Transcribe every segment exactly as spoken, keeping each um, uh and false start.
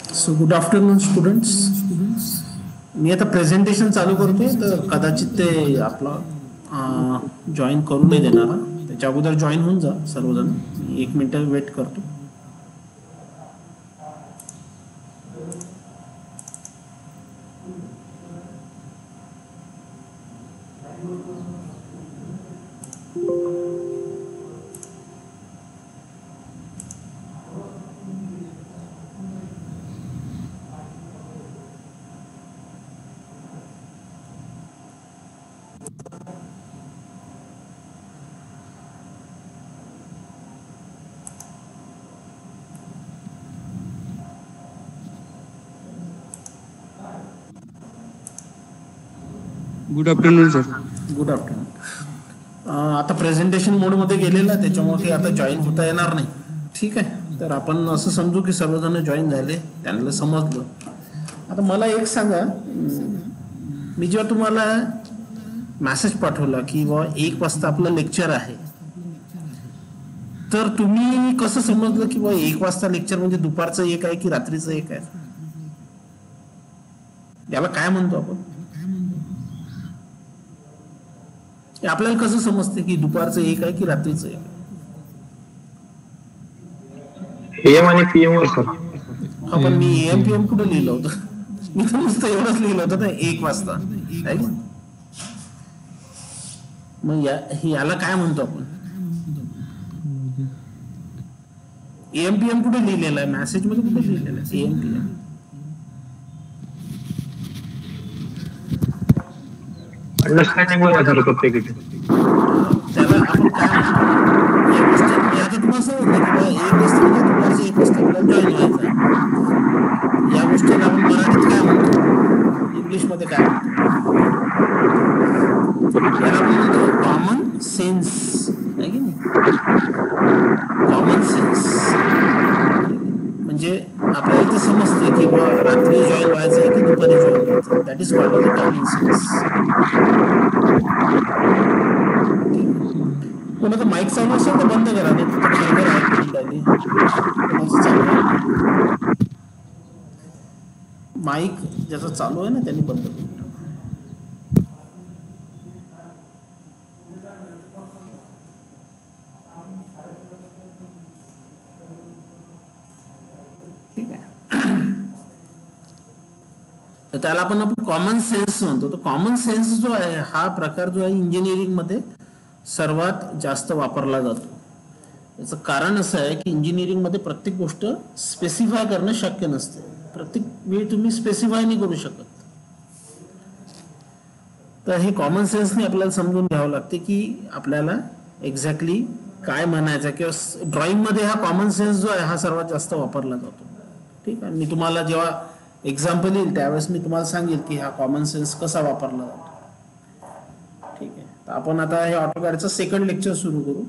So good afternoon students. मी आता presentation चालू करतोय तर कदाचित ते आपला जॉईन करू नाही देणार. त्याच्या अगोदर जॉईन होऊन जा सर्वजण. मी एक मिनिट वेट करतो. Good afternoon sir. Good afternoon. आता प्रेझेंटेशन मोडमध्ये गेलेला त्याच्यामुळे ते आता जॉईन होता येणार नाही. ठीक आहे, तर आपण असं समजू की सर्वजण जॉईन झाले, त्यांना समजलं. आता मला एक सांगा, मी जेव्हा तुम्हाला मेसेज पाठवला की बा एक वाजता आपलं लेक्चर आहे, तर तुम्ही कसं समजलं की बा एक वाजता लेक्चर म्हणजे दुपारचं एक आहे की रात्रीचं एक आहे? याला काय म्हणतो आपण? आपल्याला कसं समजते की दुपारचं एक आहे की रात्रीचं एक? एम आणि पीएम वर सर. हा, पण मी एम पीएम कुठं लिहिलं होतं? मी तर नुसतं एवढंच लिहिलं होतं ना, एक वाजता. मग या याला काय म्हणतो आपण? एम पीएम कुठे लिहिलेलं आहे? मेसेज मध्ये कुठे लिहिलेलं आहे एम पीएम? अंडरस्टँडिंग वर आधार प्रत्येक त्याला आपण काय म्हणतो? आता तुम्हाला समजलं की एक वाजता म्हणजे दुपारचं एक वाजता आपल्याला जॉईन व्हायचं. या गोष्टीला आपण मराठीत काय म्हणतो, इंग्लिश मध्ये काय म्हणतो? याला आपण म्हणतो कॉमन सेन्स, आहे की नाही? कॉमन सेन्स म्हणजे आपल्याला इथे समजते की रात्री जॉईन व्हायचं आहे की दुपारी जॉईन व्हायचं. That is called the common sense. कोणाचा माईक चालू असेल तर बंद करा. माईक ज्याचा चालू आहे ना त्यांनी बंद करून टाका. ठीक आहे, तर त्याला आपण आपण कॉमन सेन्स म्हणतो. तर कॉमन सेन्स जो आहे हा प्रकार जो आहे इंजिनिअरिंग मध्ये सर्वात जास्त वापरला जातो. याचं कारण असं आहे की इंजिनिअरिंग मध्ये प्रत्येक गोष्ट स्पेसिफाय करणं शक्य नसते. प्रत्येक वेळी तुम्ही स्पेसिफाय नाही करू शकत. तर हे कॉमन सेन्सने आपल्याला समजून घ्यावं लागते की आपल्याला एक्झॅक्टली काय म्हणायचं, किंवा ड्रॉइंग मध्ये हा कॉमन सेन्स जो आहे हा सर्वात जास्त वापरला जातो. ठीक आहे, मी तुम्हाला जेव्हा एक्झाम्पल येईल त्यावेळेस मी तुम्हाला सांगेल की हा कॉमन सेन्स कसा वापरला जातो. ठीक आहे, तर आपण आता हे ऑटोकॅडचं सेकंड लेक्चर सुरू करू.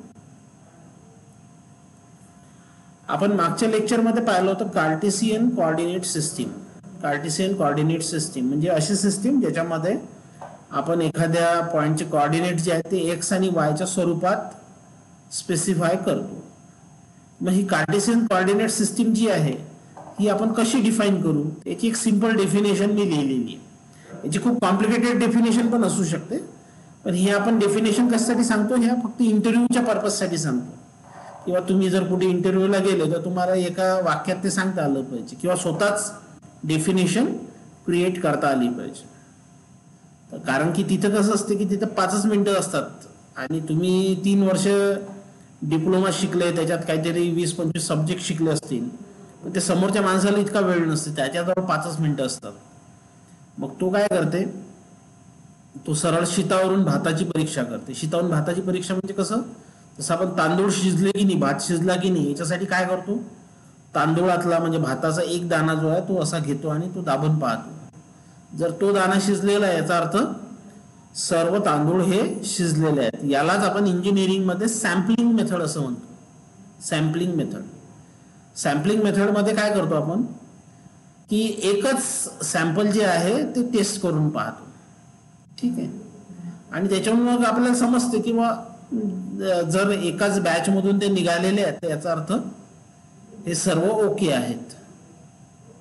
आपण मागच्या लेक्चरमध्ये पाहिलं होतं Cartesian coordinate system. Cartesian coordinate system म्हणजे अशी सिस्टीम ज्याच्यामध्ये आपण एखाद्या पॉइंटचे कोऑर्डिनेट जे आहेत ते एक्स आणि वायच्या स्वरूपात स्पेसिफाय करतो. मग ही कार्टेशियन कोऑर्डिनेट सिस्टीम जी आहे ही आपण कशी डिफाईन करू, याची एक सिंपल डेफिनेशन मी लिहिलेली आहे. याची खूप कॉम्प्लिकेटेड डेफिनेशन पण असू शकते, पण हे आपण डेफिनेशन कशासाठी सांगतो, ह्या फक्त इंटरव्ह्यूच्या पर्पजसाठी सांगतो. किंवा तुम्ही जर कुठे इंटरव्ह्यूला गेले तर तुम्हाला एका वाक्यात ते सांगता आलं पाहिजे, किंवा स्वतःच डेफिनेशन क्रिएट करता आली पाहिजे. कारण की तिथं कसं असते की तिथं पाचच मिनिटं असतात आणि तुम्ही तीन वर्ष डिप्लोमा शिकले, त्याच्यात काहीतरी वीस पंचवीस सब्जेक्ट शिकले असतील, पण ते समोरच्या माणसाला इतका वेळ नसते, त्याच्याजवळ पाचच मिनिटं असतात. मग तो काय करते, तो सरळ शीतावरून भाताची परीक्षा करते. शीतावरून भाताची परीक्षा म्हणजे कसं, जसं आपण तांदूळ शिजले की नाही, भात शिजला की नाही, याच्यासाठी काय करतो, तांदूळातला म्हणजे भाताचा एक दाणा जो आहे तो असा घेतो आणि तो दाबून पाहतो. जर तो दाणा शिजलेला आहे याचा अर्थ सर्व तांदूळ हे शिजलेले आहेत. यालाच आपण इंजिनिअरिंग मध्ये सॅम्पलिंग मेथड असं म्हणतो. सॅम्पलिंग मेथड सॅम्पलिंग मेथड मध्ये काय करतो आपण की एकच सॅम्पल जे आहे ते टेस्ट करून पाहतो. ठीक आहे, आणि त्याच्यामुळे मग आपल्याला समजते की जर एकाच बॅच मधून ते निघालेले आहेत याचा अर्थ हे सर्व ओके आहेत.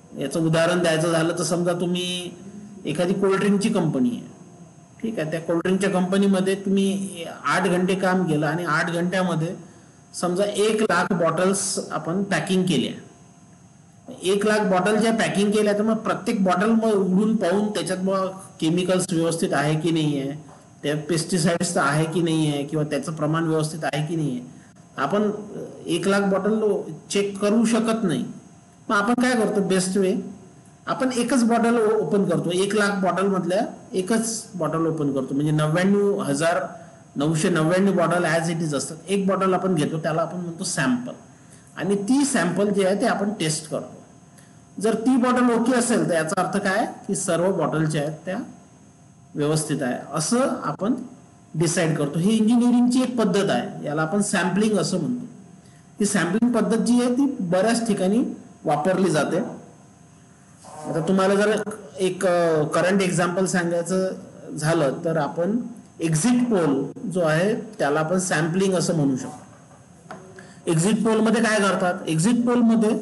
याचं उदाहरण द्यायचं झालं तर समजा तुम्ही एखादी कोल्ड्रिंकची कंपनी आहे, ठीक आहे, त्या कोल्ड्रिंकच्या कंपनीमध्ये तुम्ही आठ घंटे काम केलं आणि आठ घंट्यामध्ये समजा एक लाख बॉटल्स आपण पॅकिंग केल्या. एक लाख बॉटल ज्या पॅकिंग केल्या तर मग प्रत्येक बॉटल मग उघडून पाहून त्याच्यात मग केमिकल्स व्यवस्थित आहे की नाही आहे, त्यात पेस्टिसाइड्स आहे की नाही आहे, किंवा त्याचं प्रमाण व्यवस्थित आहे की नाही आहे, आपण एक लाख बॉटल चेक करू शकत नाही. मग आपण काय करतो, बेस्ट वे आपण एकच बॉटल ओपन करतो. एक लाख बॉटल मधल्या एकच बॉटल ओपन करतो, म्हणजे नव्याण्णव हजार नऊशे नव्याण्णव बॉटल ॲज इट इज असतात. एक बॉटल आपण घेतो, त्याला आपण म्हणतो सॅम्पल, आणि ती सॅम्पल जे आहे ते आपण टेस्ट करतो. जर ती बॉटल ओके असेल तर याचा अर्थ काय की सर्व बॉटल ज्या आहेत त्या व्यवस्थित आहे असं आपण डिसाईड करतो. ही इंजिनिअरिंगची एक पद्धत आहे, याला आपण सॅम्पलिंग असं म्हणतो. ही सॅम्पलिंग पद्धत जी आहे ती बऱ्याच ठिकाणी वापरली जाते. आता तुम्हाला जर एक करंट एक्झाम्पल सांगायचं झालं तर आपण एक्झिट पोल जो आहे त्याला आपण सॅम्पलिंग असं म्हणू शकतो. एक्झिट पोल मध्ये काय करतात, एक्झिट पोल मध्ये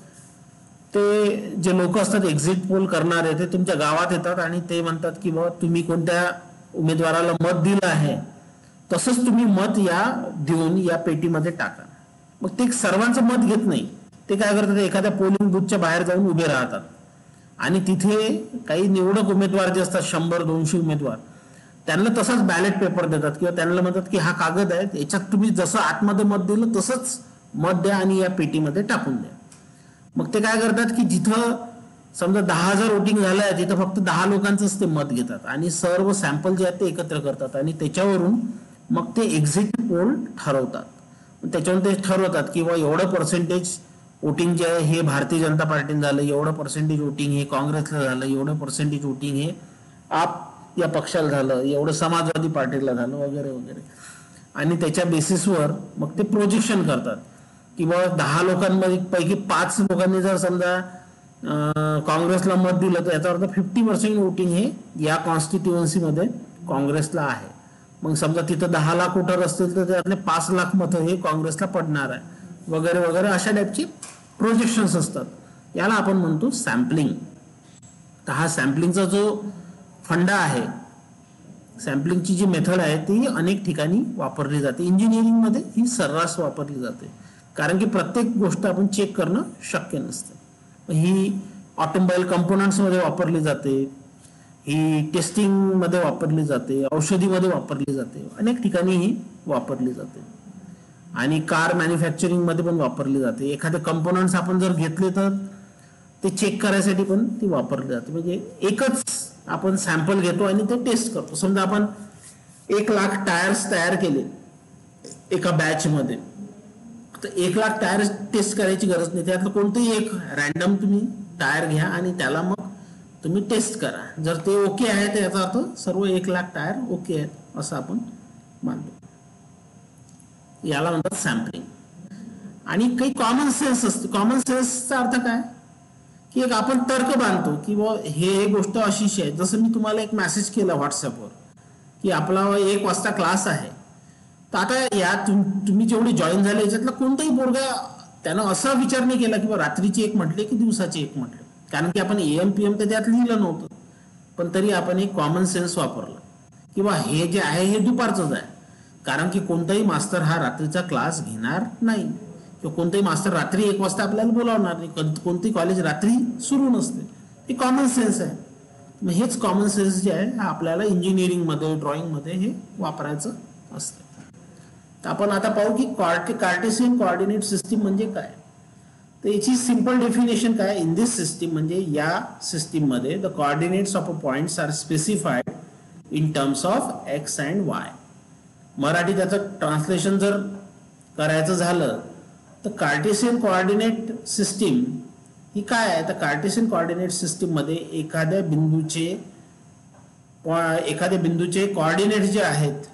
ते जे लोक असतात एक्झिट पोल करणारे ते तुमच्या गावात येतात आणि ते म्हणतात की बाबा तुम्ही कोणत्या उमेदवाराला मत दिलं आहे तसंच तुम्ही मत या देऊन या पेटीमध्ये टाका. मग ते सर्वांचं मत घेत नाही, ते काय करतात एखाद्या पोलिंग बूथच्या बाहेर जाऊन उभे राहतात आणि तिथे काही निवडक उमेदवार जे असतात शंभर दोनशे उमेदवार त्यांना तसाच बॅलेट पेपर देतात किंवा त्यांना म्हणतात की हा कागद आहे याच्यात तुम्ही जसं आतमध्ये मत दिलं तसंच मत द्या आणि या पेटीमध्ये टाकून द्या. मग ते काय करतात की जिथं समजा दहा हजार वोटिंग झालं आहे तिथं फक्त दहा लोकांचंच ते मत घेतात आणि सर्व सॅम्पल जे आहेत ते एकत्र करतात आणि त्याच्यावरून मग ते एक्झिट पोल ठरवतात. त्याच्यावरून ते ठरवतात की बा एवढं पर्सेंटेज वोटिंग जे आहे हे भारतीय जनता पार्टीने झालं, एवढं पर्सेंटेज वोटिंग हे काँग्रेसला झालं, एवढं पर्सेंटेज वोटिंग हे आप या पक्षाला झालं, एवढं समाजवादी पार्टीला झालं वगैरे वगैरे. आणि त्याच्या बेसिसवर मग ते प्रोजेक्शन करतात किंवा दहा लोकांमध्ये पैकी पाच लोकांनी जर समजा काँग्रेसला मत दिलं तर याचा अर्थ फिफ्टी पर्सेंट वोटिंग हे या कॉन्स्टिट्युएन्सीमध्ये काँग्रेसला आहे. मग समजा तिथं दहा लाख वोटर असतील तर त्यातले पाच लाख मतं हे काँग्रेसला पडणार आहे वगैरे वगैरे अशा टाईपची प्रोजेक्शन्स असतात. याला आपण म्हणतो सॅम्पलिंग. तर हा सॅम्पलिंगचा जो फंडा आहे, सॅम्पलिंगची जी मेथड आहे ती अनेक ठिकाणी वापरली जाते. इंजिनिअरिंगमध्ये ही सर्रास वापरली जाते कारण की प्रत्येक गोष्ट आपण चेक करणं शक्य नसते. ही ऑटोमोबाईल कंपोनंट्समध्ये वापरली जाते, ही टेस्टिंग मध्ये वापरली जाते, औषधीमध्ये वापरली जाते, अनेक ठिकाणी ही वापरली जाते आणि कार मॅन्युफॅक्चरिंग मध्ये पण वापरली जाते. एखादे कंपोनंट्स आपण जर घेतले तर ते चेक करायसाठी पण ती वापरली जाते. म्हणजे एकच आपण सॅम्पल घेतो आणि ते टेस्ट करतो. समजा आपण एक लाख टायर्स तयार केले एका बॅच मध्ये, तर एक लाख टायर टेस्ट करायची गरज नाही. त्यातलं कोणतंही एक रॅन्डम तुम्ही टायर घ्या आणि त्याला मग तुम्ही टेस्ट करा. जर ते ओके आहे तर याचा अर्थ सर्व एक लाख टायर ओके आहेत असं आपण मानतो. याला म्हणतात सॅम्पलिंग. आणि काही कॉमन सेन्स असते. कॉमन सेन्सचा अर्थ काय की एक आपण तर्क बांधतो की बा हे गोष्ट अशीच आहे. जसं मी तुम्हाला एक मेसेज केला व्हॉट्सअपवर की आपला एक वाजता क्लास आहे, तर आता या तुम्ही जेवढे जॉईन झाले याच्यातला कोणताही पोरगा त्यानं असा विचार नाही केला की बा रात्रीची एक म्हटले की दिवसाची एक म्हटले, कारण की आपण एम पी एम तर त्यात लिहिलं नव्हतं, पण तरी आपण एक कॉमन सेन्स वापरला की बा हे जे आहे हे दुपारचंच आहे. कारण की कोणताही मास्तर हा रात्रीचा क्लास घेणार नाही किंवा कोणताही मास्तर रात्री एक वाजता आपल्याला बोलावणार नाही. कोणतेही कॉलेज रात्री सुरू नसते. हे कॉमन सेन्स आहे. मग हेच कॉमन सेन्स जे आहे आपल्याला इंजिनिअरिंगमध्ये ड्रॉइंगमध्ये हे वापरायचं असतं. तर आपण आता पाहू की कॉर्टे कार्टेशियन कोऑर्डिनेट सिस्टीम म्हणजे काय. तर याची सिंपल डेफिनेशन काय, इन दिस सिस्टीम म्हणजे या सिस्टीम मध्ये the coordinates of a points are specified in terms of X and Y. Marathi त्याचं ट्रान्सलेशन जर करायचं झालं तर कार्टेशियन कोऑर्डिनेट सिस्टीम ही काय आहे. तर कार्टेशियन कोऑर्डिनेट सिस्टीम मध्ये एखाद्या बिंदूचे एखाद्या बिंदूचे कोऑर्डिनेट जे आहेत,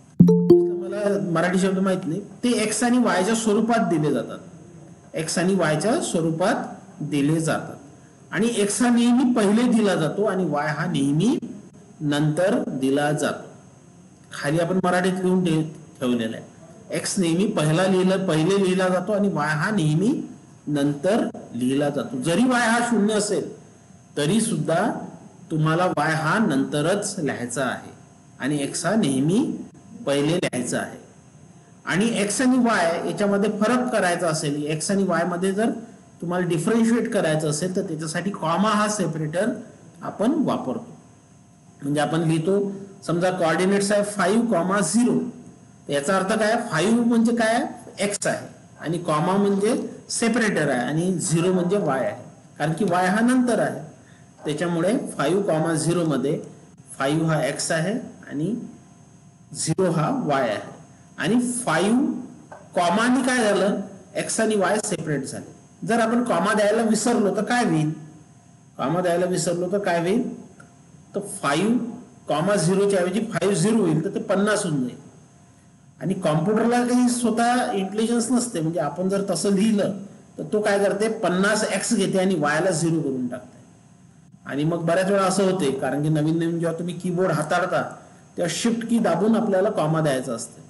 मला मराठी शब्द माहित नाही, ते एक्स आणि वायच्या स्वरूपात दिले जातात. एक्स आणि वायच्या स्वरूपात दिले जातात आणि एक्स हा नेहमी पहिले दिला जातो आणि वाय हा नेहमी नंतर दिला जातो. खाली आपण मराठीत लिहून ठेवलेलं आहे. एक्स नेहमी पहिला लिहिलं पहिले लिहिला जातो आणि वाय हा नेहमी नंतर लिहिला जातो. जरी वाय हा शून्य असेल तरी सुद्धा तुम्हाला वाय हा नंतरच लिहायचा आहे आणि एक्स हा नेहमी पहिले लिहायचा आहे. आणि एक्स आणि वाय याच्यामध्ये फरक करायचा असेल, एक्स आणि वाय मध्ये जर तुम्हाला डिफरन्शिएट करायचं असेल तर त्याच्यासाठी कॉमा हा सेपरेटर आपण वापरतो. म्हणजे आपण लिहितो समजा कोऑर्डिनेट्स आहे फाईव्ह कॉमा झिरो, याचा अर्थ काय, फाईव्ह म्हणजे काय एक्स आहे आणि कॉमा म्हणजे सेपरेटर आहे आणि झिरो म्हणजे वाय आहे, कारण की वाय हा नंतर आहे. त्याच्यामुळे फाईव्ह कॉमा झिरो मध्ये फाईव्ह हा एक्स आहे आणि झिरो हा वाय आहे. आणि फाईव्ह कॉमाने काय झालं, एक्स आणि वाय सेपरेट झाले. जर आपण कॉमा द्यायला विसरलो तर काय होईल, कॉमा द्यायला विसरलो तर काय होईल, तर फाईव्ह कॉमा झिरोच्या ऐवजी फाईव्ह झिरो होईल, तर ते पन्नास होऊन जाईल. आणि कॉम्प्युटरला काही स्वतः इंटेलिजन्स नसते, म्हणजे आपण जर तसं लिहिलं तर तो काय करते, पन्नास एक्स घेते आणि वायला झिरो करून टाकते. आणि मग बऱ्याच वेळा असं होते, कारण की नवीन नवीन जेव्हा तुम्ही कीबोर्ड हाताळता तेव्हा शिफ्ट की दाबून आपल्याला कॉमा द्यायचा असते.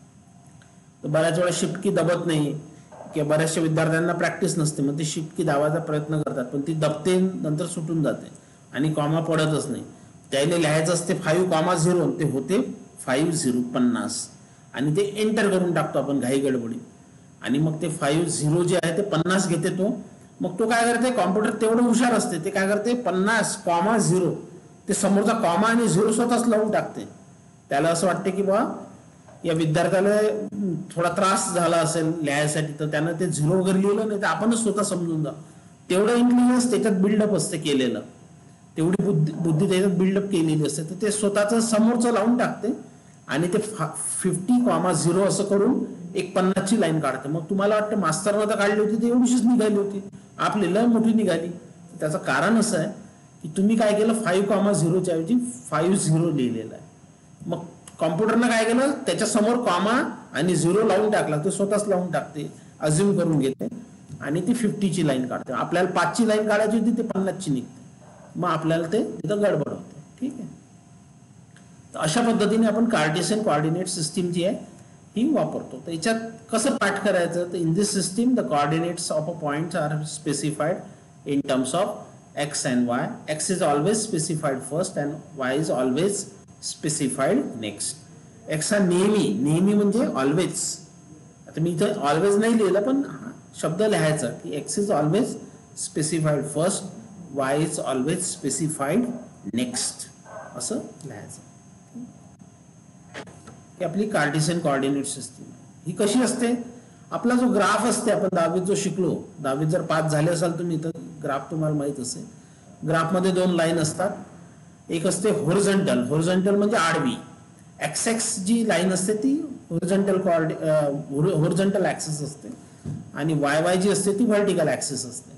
तर बऱ्याच वेळा शिफ्ट की दाबत नाही किंवा बऱ्याचशा विद्यार्थ्यांना प्रॅक्टिस नसते, मग ते शिफ्ट की दाबायचा प्रयत्न करतात पण ती दबते, नंतर सुटून जाते आणि कॉमा पडतच नाही. त्याने लिहायचं असते फाईव्ह कॉमा झिरो, ते होते फाईव्ह झिरो पन्नास आणि ते एंटर करून टाकतो आपण घाई गडबडी. आणि मग ते फाईव्ह झिरो जे आहे ते पन्नास घेते तो. मग तो काय करते, कॉम्प्युटर तेवढं हुशार असते, ते काय करते पन्नास कॉमा झिरो ते समोरचा कॉमा आणि झिरो स्वतःच लावून टाकते. त्याला असं वाटते की बा या विद्यार्थ्याला थोडा त्रास झाला असेल लिहायसाठी, तर त्यानं ते झिरो वगैरे लिहिलं नाही तर आपणच स्वतः समजून जा. तेवढं इंटेलिजन्स त्याच्यात बिल्डअप असते केलेलं, तेवढी बुद्धी बुद्धी त्याच्यात बिल्डअप केलेली असते, तर ते स्वतःच समोरचं लावून टाकते आणि ते फिफ्टी कॉमा झिरो असं करून एक पन्नासची लाईन काढते. मग तुम्हाला वाटतं मास्तरनं तर काढली होती ते एवढीशीच निघाली होती, आपली लय मोठी निघाली. त्याचं कारण असं आहे की तुम्ही काय केलं, फाईव्ह कॉमा झिरोच्या ऐवजी फाईव्ह झिरो लिहिलेलं आहे. मग कॉम्प्युटरनं काय केलं, त्याच्या समोर कॉमा आणि झिरो लावून टाकला, ते स्वतःच लावून टाकते, अज्युम करून घेते आणि ती फिफ्टीची लाईन काढते. आपल्याला पाचची लाईन काढायची होती, ते पन्नासची निघते, मग आपल्याला ते तिथं गडबड होते. ठीक आहे, तर अशा पद्धतीने आपण कार्टेशियन कोऑर्डिनेट सिस्टीम जी आहे ही वापरतो. तर याच्यात कसं पाठ करायचं, तर in this system the coordinates of a point are specified in terms of X and Y. X is always specified first and Y is always specified next. X हा नेहमी, नेहमी म्हणजे ऑलवेज, आता मी इथं ऑलवेज नाही लिहिलं पण शब्द लिहायचा की X is always specified first, Y is always specified next, असं लिहायचं. ही आपली कार्टेशियन कोऑर्डिनेट सिस्टीम. ही कशी असते, आपला जो ग्राफ असते, आपण दहावीत जो शिकलो, दहावीत जर पास झाले असाल तुम्ही तर ग्राफ तुम्हाला माहित असेल. ग्राफमध्ये दोन लाईन असतात, एक असते होरिझॉन्टल, होरिझॉन्टल म्हणजे आडवी. एक्स एक्स जी लाईन असते ती होरिझॉन्टल कॉर्ड होरिझॉन्टल ऍक्सिस असते आणि वाय वाय जी असते ती व्हर्टिकल ऍक्सिस असते.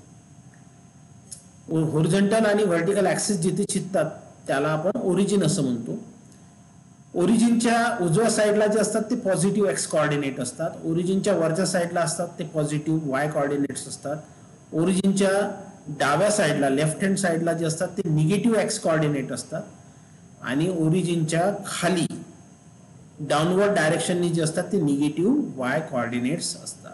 होरिझॉन्टल आणि व्हर्टिकल ऍक्सिस जिथे छिदतात त्याला आपण ओरिजिन असं म्हणतो. ओरिजिनच्या उजव्या साईडला जे असतात ते पॉझिटिव्ह एक्स कोऑर्डिनेट असतात, ओरिजिनच्या वरच्या साईडला असतात ते पॉझिटिव्ह वाय कोऑर्डिनेट्स असतात, ओरिजिनच्या डाव्या साईडला लेफ्ट हँड साईडला जे असतात ते निगेटिव्ह एक्स कोऑर्डिनेट असतात आणि ओरिजिनच्या खाली डाऊनवर्ड डायरेक्शननी जे असतात ते निगेटिव्ह वाय कोऑर्डिनेट्स असतात.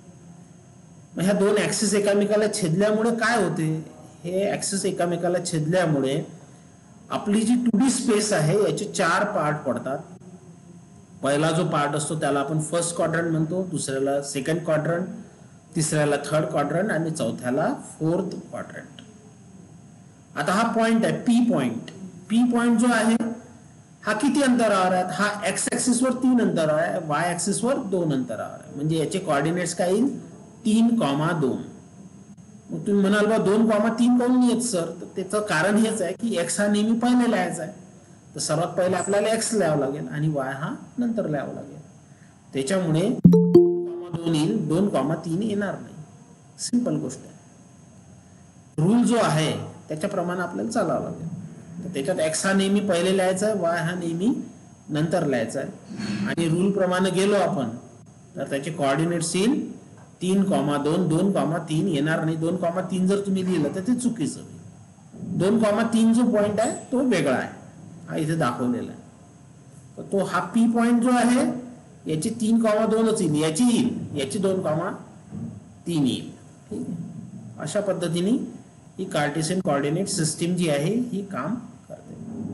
मग ह्या दोन ऍक्सिस एकामेकाला छेदल्यामुळे काय होते, हे ऍक्सिस एकामेकाला छेदल्यामुळे आपली जी टू डी स्पेस आहे याचे चार पार्ट पडतात. पहिला जो पार्ट असतो त्याला आपण फर्स्ट क्वाड्रंट म्हणतो, दुसऱ्याला सेकंड क्वाड्रंट, तिसऱ्याला थर्ड क्वाड्रंट आणि चौथ्याला फोर्थ क्वाड्रंट. आता हा पॉइंट आहे पी पॉइंट. पी पॉइंट जो आहे हा किती अंतरावर आहे, हा एक्स ऍक्सिस वर तीन अंतरावर आहे, वाय ऍक्सिस वर दोन अंतरावर आहे, म्हणजे याचे कोऑर्डिनेट्स काय येईल, तीन कॉमा दोन. मग तुम्ही म्हणाल बा दोन कॉमा तीन काऊन येत सर, तर त्याचं कारण हेच आहे की एक्स हा नेहमी पहिले लिहायचा आहे, तर सर्वात पहिले आपल्याला एक्स लिहावं लागेल आणि वाय हा नंतर लिहावं लागेल. त्याच्यामुळे दोन येईल, दोन कॉमा तीन येणार नाही. सिंपल गोष्ट आहे. रूल जो आहे त्याच्याप्रमाणे आपल्याला चालावं लागेल. तर त्याच्यात एक्स हा नेहमी पहिले लिहायचा आहे, वाय हा नेहमी नंतर लिहायचा आहे आणि रूल प्रमाणे गेलो आपण तर त्याचे कोऑर्डिनेट्स येईल तीन कॉमा दोन, दोन कॉमा तीन येणार नाही. दोन कॉमा तीन जर तुम्ही लिहिलं तर ते चुकीचं होईल. दोन कॉमा तीन जो पॉइंट आहे तो वेगळा आहे, हा इथे दाखवलेला आहे. तर तो हा पी पॉइंट जो आहे याची तीन कॉमा दोनच येईल, याची येईल, याची दोन कॉमा तीन येईल. ठीक आहे. अशा पद्धतीने ही कार्टेशियन कोऑर्डिनेट सिस्टीम जी आहे ही काम करते.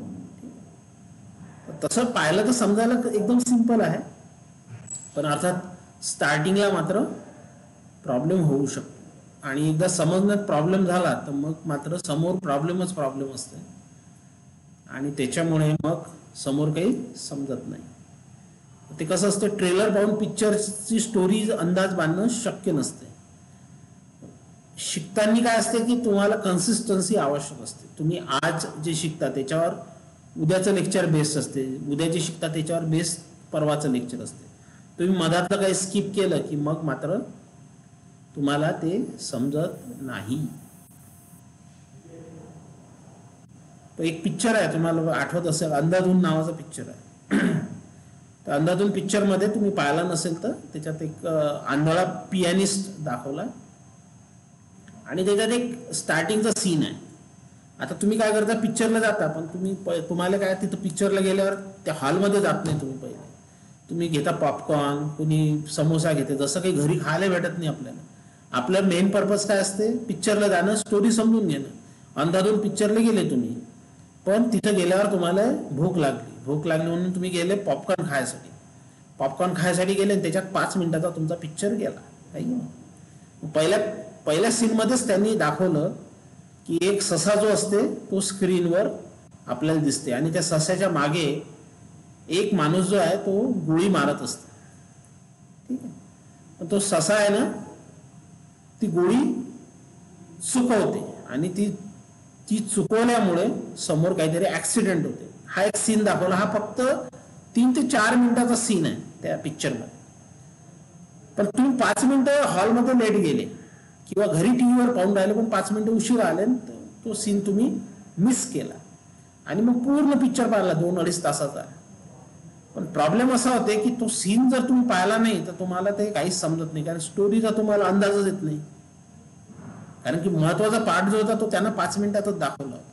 तसं पाहिलं तर समजायला एकदम सिंपल आहे, पण अर्थात स्टार्टिंगला मात्र प्रॉब्लेम होऊ शकतो. आणि एकदा समजण्यात प्रॉब्लेम झाला तर मग मात्र समोर प्रॉब्लेमच प्रॉब्लेम असते आणि त्याच्यामुळे मग समोर काही समजत नाही. ते कसं असतं, ट्रेलर पाहून पिक्चरची स्टोरी अंदाज बांधणं शक्य नसते. शिकताना काय असते की तुम्हाला कन्सिस्टन्सी आवश्यक असते. तुम्ही आज जे शिकता त्याच्यावर उद्याचं लेक्चर बेस असते, उद्या जे शिकता त्याच्यावर बेस परवाचं लेक्चर असते. तुम्ही मधातलं काही स्किप केलं की मग मात्र तुम्हाला ते समजत नाही. तो एक पिक्चर आहे, तुम्हाला आठवत असेल, अंधाधुन नावाचा पिक्चर आहे. तर अंधाधुन पिक्चर मध्ये तुम्ही पाहिला नसेल तर त्याच्यात एक आंधळा पियानिस्ट दाखवला आणि त्याच्यात एक स्टार्टिंगचा सीन आहे. आता तुम्ही काय करता, पिक्चरला जाता, पण तुम्ही तुम्हाला काय तिथं पिक्चरला गेल्यावर त्या हॉलमध्ये जात नाही. तुम्ही पहिले तुम्ही घेता पॉपकॉर्न, कुणी समोसा घेते, जसं काही घरी खायला भेटत नाही आपल्याला. आपलं मेन पर्पज काय असते, पिक्चरला जाणं, स्टोरी समजून घेणं. अंधाधुन पिक्चरला गेले तुम्ही, पण तिथं गेल्यावर तुम्हाला भूक लागली भूक लागली म्हणून तुम्ही गेले पॉपकॉर्न खायसाठी. पॉपकॉर्न खायसाठी गेले आणि त्याच्यात पाच मिनिटाचा तुमचा पिक्चर गेला. काही पहिल्या पहिल्या सीनमध्येच त्यांनी दाखवलं की एक ससा जो असते तो स्क्रीनवर आपल्याला दिसते आणि त्या ससाच्या मागे एक माणूस जो आहे तो गोळी मारत असतो. ठीक आहे, पण तो ससा आहे ना, ती गोळी चुकवते आणि ती ती चुकवल्यामुळे समोर काहीतरी ऍक्सिडेंट होते. हा एक सीन दाखवला. हा फक्त तीन ते चार मिनिटाचा सीन आहे त्या पिक्चरमध्ये. पण तुम्ही पाच मिनिटं हॉलमध्ये लेट गेले किंवा घरी टीव्हीवर पाहून राहिले पण पाच मिनिटं उशीर आले, तो सीन तुम्ही मिस केला आणि मग पूर्ण पिक्चर पाहिला दोन अडीच तासाचा. पण प्रॉब्लेम असा होते की तो सीन जर तुम्ही पाहिला नाही तर तुम्हाला ते काहीच समजत नाही, कारण स्टोरीचा तुम्हाला अंदाजच येत नाही. कारण की महत्वाचा पार्ट जो होता तो त्यांना पाच मिनिटातच दाखवला होता.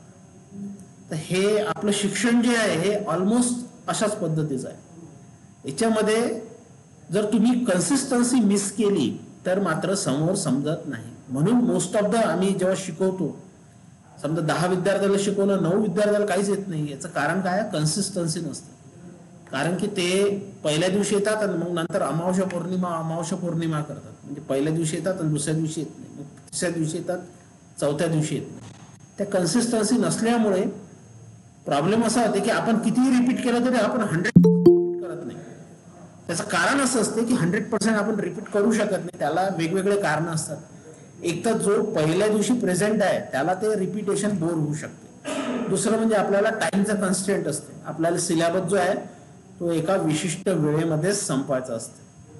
तर हे आपलं शिक्षण जे आहे हे ऑलमोस्ट अशाच पद्धतीचं आहे. याच्यामध्ये जर तुम्ही कन्सिस्टन्सी मिस केली तर मात्र समोर समजत नाही. म्हणून मोस्ट ऑफ द आम्ही जेव्हा शिकवतो, समजा दहा विद्यार्थ्याला शिकवलं, नऊ विद्यार्थ्याला काहीच येत नाही. याचं कारण काय आहे, कन्सिस्टन्सी नसते. कारण की ते पहिल्या दिवशी येतात आणि मग नंतर अमावस्या पौर्णिमा अमावस्या पौर्णिमा करतात. म्हणजे पहिल्या दिवशी येतात आणि दुसऱ्या दिवशी येत नाही, मग तिसऱ्या दिवशी येतात, चौथ्या दिवशी येत नाही. त्या कन्सिस्टन्सी नसल्यामुळे प्रॉब्लेम असा होते की आपण कितीही रिपीट केलं तरी आपण हंड्रेड करत नाही. त्याचं कारण असं असते की हंड्रेड पर्सेंट आपण रिपीट करू शकत नाही. त्याला वेगवेगळे कारण असतात. एक तर जो पहिल्या दिवशी प्रेझेंट आहे त्याला ते रिपीटेशन बोर होऊ शकते. दुसरं म्हणजे आपल्याला टाइमचा कन्स्ट्रेंट असते. आपल्याला सिलेबस जो आहे तो एका विशिष्ट वेळेमध्येच संपवायचा असतो.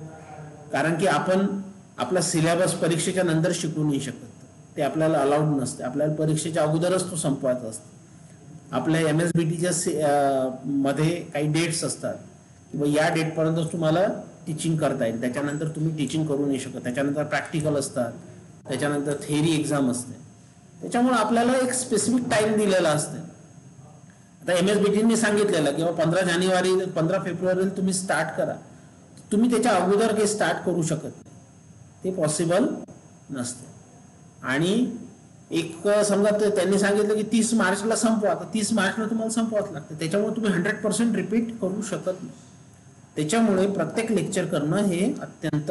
कारण की आपण आपला सिलेबस परीक्षेच्या नंतर शिकू नाही शकत, ते आपल्याला अलाउड नसते. आपल्याला परीक्षेच्या अगोदरच तो संपवायचा असतो. आपल्या एम एस बी टीच्या मध्ये काही डेट्स असतात किंवा या डेटपर्यंत तुम्हाला टीचिंग करता येईल, त्याच्यानंतर तुम्ही टीचिंग करू नाही शकत. त्याच्यानंतर प्रॅक्टिकल असतात, त्याच्यानंतर थेअरी एक्झाम असते. त्याच्यामुळे आपल्याला एक स्पेसिफिक टाइम दिलेला असते. आता एम एस बी टीने सांगितलेलं किंवा पंधरा जानेवारी पंधरा फेब्रुवारीला तुम्ही स्टार्ट करा, तुम्ही त्याच्या अगोदर काही स्टार्ट करू शकत नाही, ते पॉसिबल नसते. आणि एक समजा त्यांनी सांगितलं की तीस मार्चला संपवा, तर तीस मार्चला तुम्हाला संपवाच लागतं. त्याच्यामुळे तुम्ही हंड्रेड पर्सेंट रिपीट करू शकत नाही. त्याच्यामुळे प्रत्येक लेक्चर करणं हे अत्यंत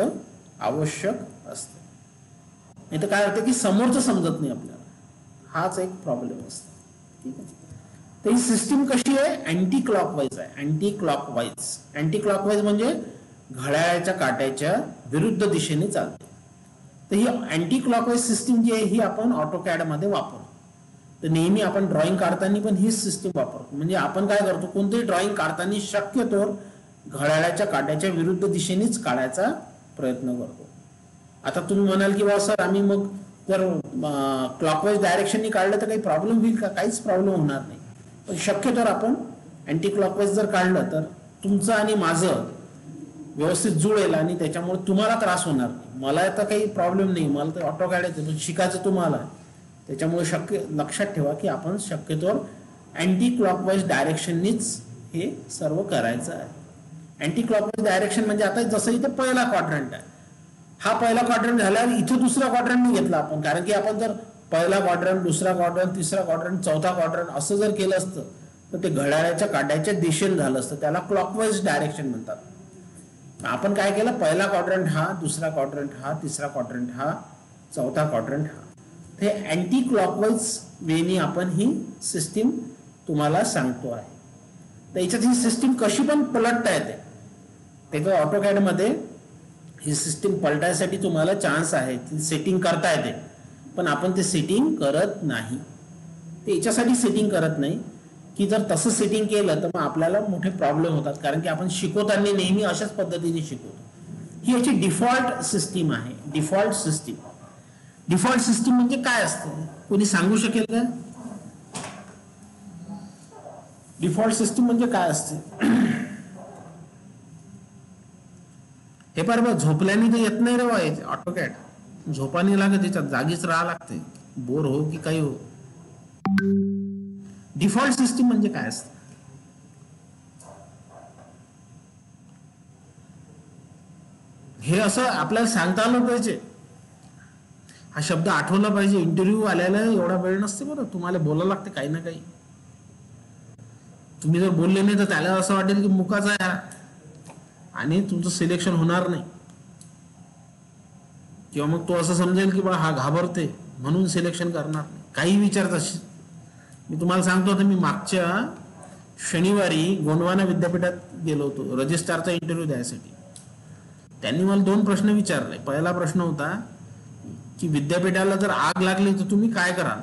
आवश्यक असतं. नाही तर काय होतं की समोरचं समजत नाही आपल्याला, हाच एक प्रॉब्लेम असतो. ठीक आहे. तर ही सिस्टीम कशी आहे, अँटी क्लॉकवाईज आहे. अँटी क्लॉकवाईज अँटी क्लॉकवाईज म्हणजे घड्याळाच्या काट्याच्या विरुद्ध दिशेने चालते. तर ही अँटी क्लॉकवाईज सिस्टीम जी आहे ही आपण ऑटोकॅड मध्ये वापरतो. तर नेहमी आपण ड्रॉइंग काढताना पण हीच सिस्टीम वापरतो. म्हणजे आपण काय करतो, कोणतेही ड्रॉइंग काढताना शक्यतो घड्याळाच्या काट्याच्या विरुद्ध दिशेनेच काढायचा प्रयत्न करतो. आता तुम्ही म्हणाल की बा सर आम्ही मग जर क्लॉकवाईज डायरेक्शननी काढलं तर काही प्रॉब्लेम होईल का? काहीच प्रॉब्लेम होणार नाही. पण शक्यतो आपण अँटी क्लॉकवाईज जर काढलं तर तुमचं आणि माझं व्यवस्थित जुळेल आणि त्याच्यामुळे तुम्हाला त्रास होणार नाही. मला तर काही प्रॉब्लेम नाही, मला तर ऑटो काढायचं, शिकायचं तुम्हाला. त्याच्यामुळे शक्य लक्षात ठेवा की आपण शक्यतो अँटी क्लॉकवाईज डायरेक्शननीच हे सर्व करायचं आहे. अँटी क्लॉकवाईज डायरेक्शन म्हणजे आता जसं इथे पहिला क्वाड्रंट आहे, हा पहिला क्वाड्रंट झाल्यावर इथे दुसरा क्वाड्रंट नाही घेतला आपण, कारण की आपण जर पहिला क्वाड्रंट, दुसरा क्वाड्रंट, तिसरा क्वाड्रंट, चौथा क्वाड्रंट असं जर केलं असतं तर ते घड्याळाच्या काट्याच्या दिशेने झालं असतं. त्याला क्लॉकवाईज डायरेक्शन म्हणतात. आपण काय केलं, पहिला क्वाड्रंट हा, दुसरा क्वाड्रंट हा, तिसरा क्वाड्रंट हा, चौथा क्वाड्रंट हा. ते अँटी क्लॉकवाईज वेनी आपण ही सिस्टीम तुम्हाला सांगतो आहे. तर याच्यात ही सिस्टीम कशी पण पलटता येते. त्याच्या ऑटोकॅड मध्ये ही सिस्टीम पलटायसाठी तुम्हाला चान्स आहे, ती सेटिंग करता येते, पण आपण ते सेटिंग करत नाही. ते याच्यासाठी सेटिंग करत नाही की जर तसं सेटिंग केलं तर मग आपल्याला मोठे प्रॉब्लेम होतात, कारण की आपण शिकवताना नेहमी अशाच पद्धतीने शिकवतो. ही याची डिफॉल्ट सिस्टीम आहे. डिफॉल्ट सिस्टीम डिफॉल्ट सिस्टीम म्हणजे काय असतं, कोणी सांगू शकेल का? डिफॉल्ट सिस्टीम म्हणजे काय असते? हे पार बघ, झोपल्याने तर येत नाही रे बा ऑटोकॅड. झोपानी लागत, त्याच्यात जागीच राहा लागते, बोर हो की काही हो. डिफॉल्ट सिस्टीम म्हणजे काय असतं? हे असं आपल्याला सांगता आलं पाहिजे, हा शब्द आठवला पाहिजे. इंटरव्ह्यू आल्याला एवढा वेळ नसते बरं, तुम्हाला बोलायला लागते काही ना काही. तुम्ही जर बोलले नाही तर त्याला असं वाटेल की मुकाच आहे हा, आणि तुमचं सिलेक्शन होणार नाही, किंवा मग तो असं समजेल की बा हा घाबरते म्हणून सिलेक्शन करणार नाही, काही विचारत असेल. मी तुम्हाला सांगतो, आता मी मागच्या शनिवारी गोंडवाना विद्यापीठात गेलो होतो रजिस्ट्रारचा इंटरव्ह्यू द्यायसाठी. त्यांनी मला दोन प्रश्न विचारले. पहिला प्रश्न होता की विद्यापीठाला जर आग लागली तर तुम्ही काय कराल,